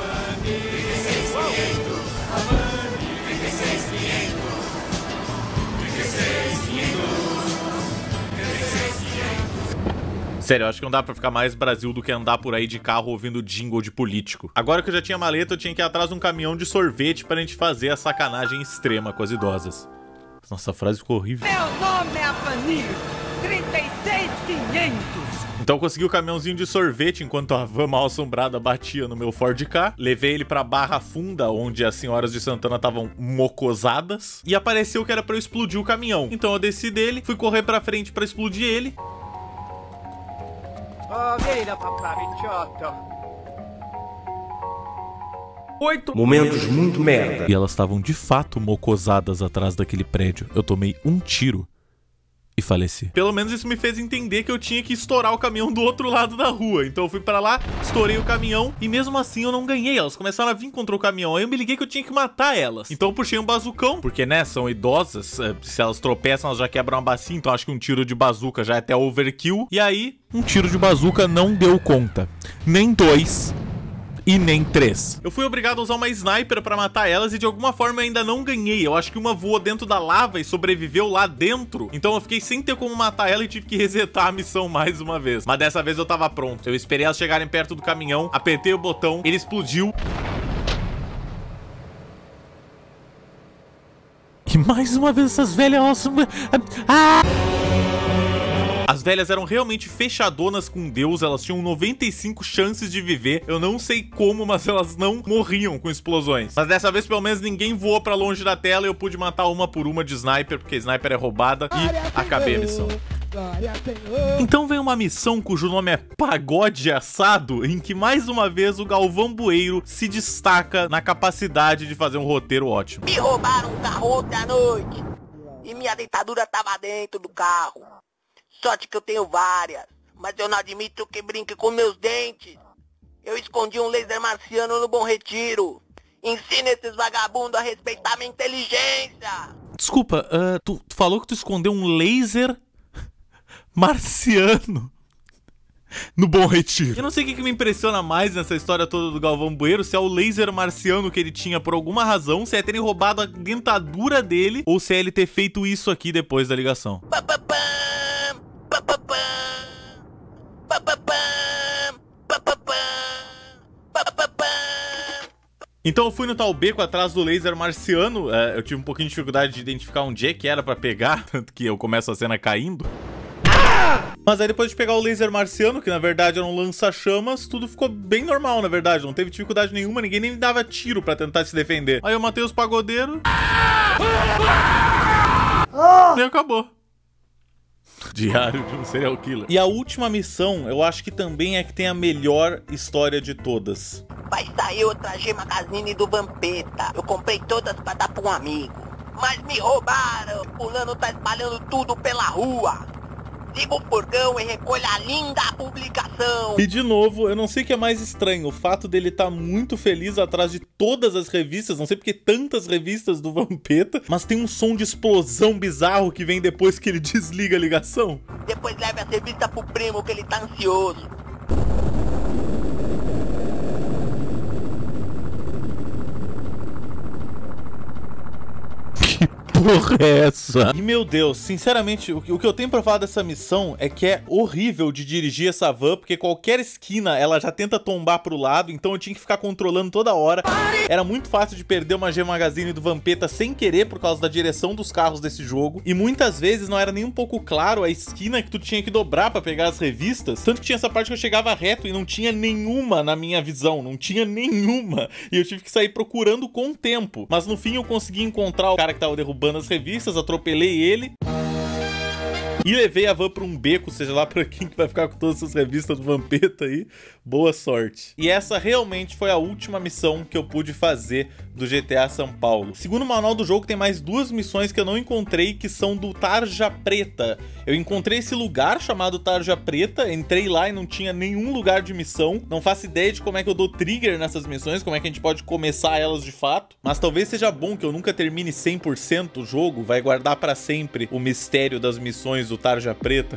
Sério, eu acho que não dá pra ficar mais Brasil do que andar por aí de carro ouvindo jingle de político. Agora que eu já tinha maleta, eu tinha que ir atrás de um caminhão de sorvete pra gente fazer a sacanagem extrema com as idosas. Nossa, a frase ficou horrível. Meu nome é Avanir, trinta e seis mil e quinhentos. Então eu consegui o caminhãozinho de sorvete enquanto a van Mal Assombrada batia no meu Ford Ka. Levei ele pra Barra Funda, onde as senhoras de Santana estavam mocosadas. E apareceu que era pra eu explodir o caminhão. Então eu desci dele, fui correr pra frente pra explodir ele. Oito momentos muito merda. E elas estavam de fato mocosadas atrás daquele prédio. Eu tomei um tiro e faleci. Pelo menos isso me fez entender que eu tinha que estourar o caminhão do outro lado da rua. Então eu fui pra lá, estourei o caminhão e mesmo assim eu não ganhei. Elas começaram a vir contra o caminhão. Aí eu me liguei que eu tinha que matar elas. Então eu puxei um bazucão, porque né, são idosas. Se elas tropeçam, elas já quebram a bacia. Então acho que um tiro de bazuca já é até overkill. E aí, um tiro de bazuca não deu conta. Nem dois. E nem três. Eu fui obrigado a usar uma sniper pra matar elas e de alguma forma eu ainda não ganhei. Eu acho que uma voou dentro da lava e sobreviveu lá dentro. Então eu fiquei sem ter como matar ela e tive que resetar a missão mais uma vez. Mas dessa vez eu tava pronto. Eu esperei elas chegarem perto do caminhão, apertei o botão, ele explodiu. E mais uma vez essas velhas... Ah! As velhas eram realmente fechadonas com Deus, elas tinham noventa e cinco chances de viver. Eu não sei como, mas elas não morriam com explosões. Mas dessa vez, pelo menos, ninguém voou pra longe da tela e eu pude matar uma por uma de sniper, porque sniper é roubada, e acabei a missão. Então vem uma missão cujo nome é Pagode Assado, em que mais uma vez o Galvão Bueno se destaca na capacidade de fazer um roteiro ótimo. Me roubaram um carro ontem à noite e minha dentadura tava dentro do carro. Sorte que eu tenho várias, mas eu não admito que brinque com meus dentes. Eu escondi um laser marciano no Bom Retiro. Ensina esses vagabundos a respeitar minha inteligência. Desculpa, uh, tu, tu falou que tu escondeu um laser marciano no Bom Retiro. Eu não sei o que, que me impressiona mais nessa história toda do Galvão Bueno, se é o laser marciano que ele tinha por alguma razão, se é terem roubado a dentadura dele, ou se é ele ter feito isso aqui depois da ligação. Então eu fui no tal beco atrás do laser marciano, uh, eu tive um pouquinho de dificuldade de identificar onde é que era pra pegar, tanto que eu começo a cena caindo. Mas aí depois de pegar o laser marciano, que na verdade era um lança-chamas, tudo ficou bem normal, na verdade. Não teve dificuldade nenhuma, ninguém nem me dava tiro pra tentar se defender. Aí eu matei os pagodeiros. E acabou. Diário de um serial killer. E a última missão, eu acho que também é que tem a melhor história de todas. Vai sair outra G Magazine do Vampeta. Eu comprei todas pra dar pra um amigo. Mas me roubaram. O fulano tá espalhando tudo pela rua. Liga o furgão e recolha a linda publicação. E de novo, eu não sei o que é mais estranho, o fato dele estar tá muito feliz atrás de todas as revistas, não sei porque tantas revistas do Vampeta, mas tem um som de explosão bizarro que vem depois que ele desliga a ligação. Depois leve a revista pro primo que ele tá ansioso. Porra é essa? E meu Deus, sinceramente, o que, o que eu tenho pra falar dessa missão é que é horrível de dirigir essa van, porque qualquer esquina ela já tenta tombar pro lado, então eu tinha que ficar controlando toda hora. Era muito fácil de perder uma G Magazine do Vampeta sem querer por causa da direção dos carros desse jogo. E muitas vezes não era nem um pouco claro a esquina que tu tinha que dobrar pra pegar as revistas. Tanto que tinha essa parte que eu chegava reto e não tinha nenhuma na minha visão, não tinha nenhuma. E eu tive que sair procurando com o tempo. Mas no fim eu consegui encontrar o cara que tava derrubando as revistas, atropelei ele e levei a van pra um beco, seja lá pra quem que vai ficar com todas essas revistas do Vampeta aí. Boa sorte. E essa realmente foi a última missão que eu pude fazer do G T A São Paulo. Segundo o manual do jogo, tem mais duas missões que eu não encontrei, que são do Tarja Preta. Eu encontrei esse lugar chamado Tarja Preta, entrei lá e não tinha nenhum lugar de missão. Não faço ideia de como é que eu dou trigger nessas missões, como é que a gente pode começar elas de fato. Mas talvez seja bom que eu nunca termine cem por cento o jogo, vai guardar pra sempre o mistério das missões do Tarja Preta.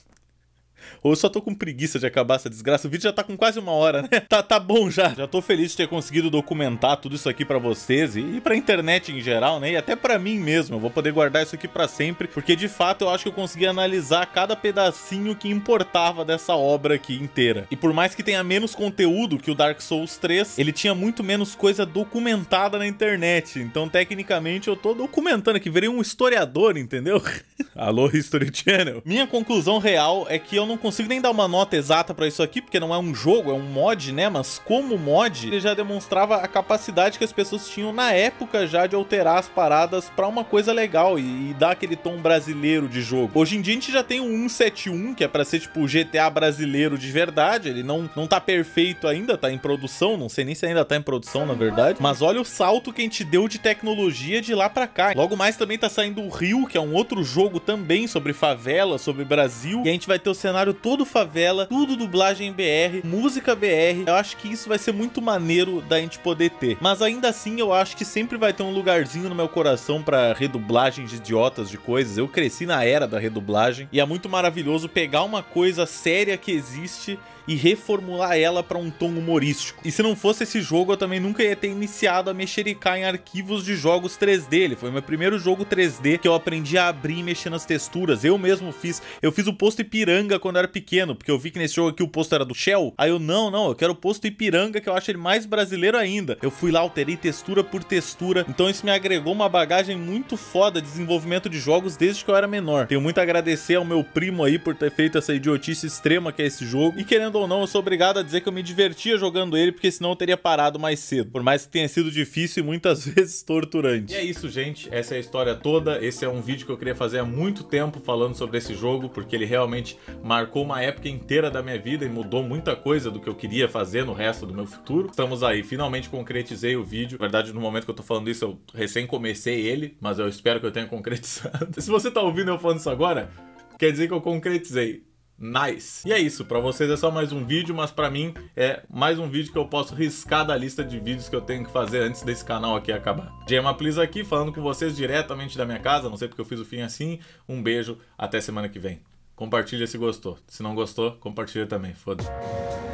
Ou eu só tô com preguiça de acabar essa desgraça. O vídeo já tá com quase uma hora, né? Tá, tá bom já. Já tô feliz de ter conseguido documentar tudo isso aqui pra vocês e, e pra internet em geral, né? E até pra mim mesmo. Eu vou poder guardar isso aqui pra sempre, porque de fato eu acho que eu consegui analisar cada pedacinho que importava dessa obra aqui inteira. E por mais que tenha menos conteúdo que o Dark Souls três, ele tinha muito menos coisa documentada na internet. Então, tecnicamente, eu tô documentando aqui. Virei um historiador, entendeu? Alô, History Channel. Minha conclusão real é que eu não consigo nem dar uma nota exata pra isso aqui, porque não é um jogo, é um mod, né? Mas como mod, ele já demonstrava a capacidade que as pessoas tinham na época já de alterar as paradas pra uma coisa legal e, e dar aquele tom brasileiro de jogo. Hoje em dia a gente já tem o cento e setenta e um, que é pra ser tipo o G T A brasileiro de verdade. Ele não, não tá perfeito ainda, tá em produção, não sei nem se ainda tá em produção, na verdade. Mas olha o salto que a gente deu de tecnologia de lá pra cá. Logo mais também tá saindo o Rio, que é um outro jogo também sobre favela, sobre Brasil. E a gente vai ter o cenário todo favela, tudo dublagem B R, música B R. Eu acho que isso vai ser muito maneiro da gente poder ter. Mas ainda assim, eu acho que sempre vai ter um lugarzinho no meu coração pra redublagens idiotas de coisas. Eu cresci na era da redublagem e é muito maravilhoso pegar uma coisa séria que existe e reformular ela para um tom humorístico. E se não fosse esse jogo, eu também nunca ia ter iniciado a mexericar em arquivos de jogos três D. Ele foi meu primeiro jogo três D que eu aprendi a abrir e mexer nas texturas. Eu mesmo fiz. Eu fiz o posto Ipiranga quando eu era pequeno, porque eu vi que nesse jogo aqui o posto era do Shell. Aí eu, não, não, eu quero o posto Ipiranga, que eu acho ele mais brasileiro ainda. Eu fui lá, alterei textura por textura. Então isso me agregou uma bagagem muito foda de desenvolvimento de jogos desde que eu era menor. Tenho muito a agradecer ao meu primo aí por ter feito essa idiotice extrema que é esse jogo. E querendo ou não, eu sou obrigado a dizer que eu me divertia jogando ele, porque senão eu teria parado mais cedo. Por mais que tenha sido difícil e muitas vezes torturante. E é isso, gente. Essa é a história toda. Esse é um vídeo que eu queria fazer há muito tempo falando sobre esse jogo, porque ele realmente marcou uma época inteira da minha vida e mudou muita coisa do que eu queria fazer no resto do meu futuro. Estamos aí. Finalmente concretizei o vídeo. Na verdade, no momento que eu tô falando isso, eu recém comecei ele, mas eu espero que eu tenha concretizado. Se você tá ouvindo eu falando isso agora, quer dizer que eu concretizei. Nice! E é isso, pra vocês é só mais um vídeo, mas pra mim é mais um vídeo que eu posso riscar da lista de vídeos que eu tenho que fazer antes desse canal aqui acabar. Gemma Please aqui, falando com vocês diretamente da minha casa, não sei porque eu fiz o fim assim. Um beijo, até semana que vem. Compartilha se gostou. Se não gostou, compartilha também, foda-se.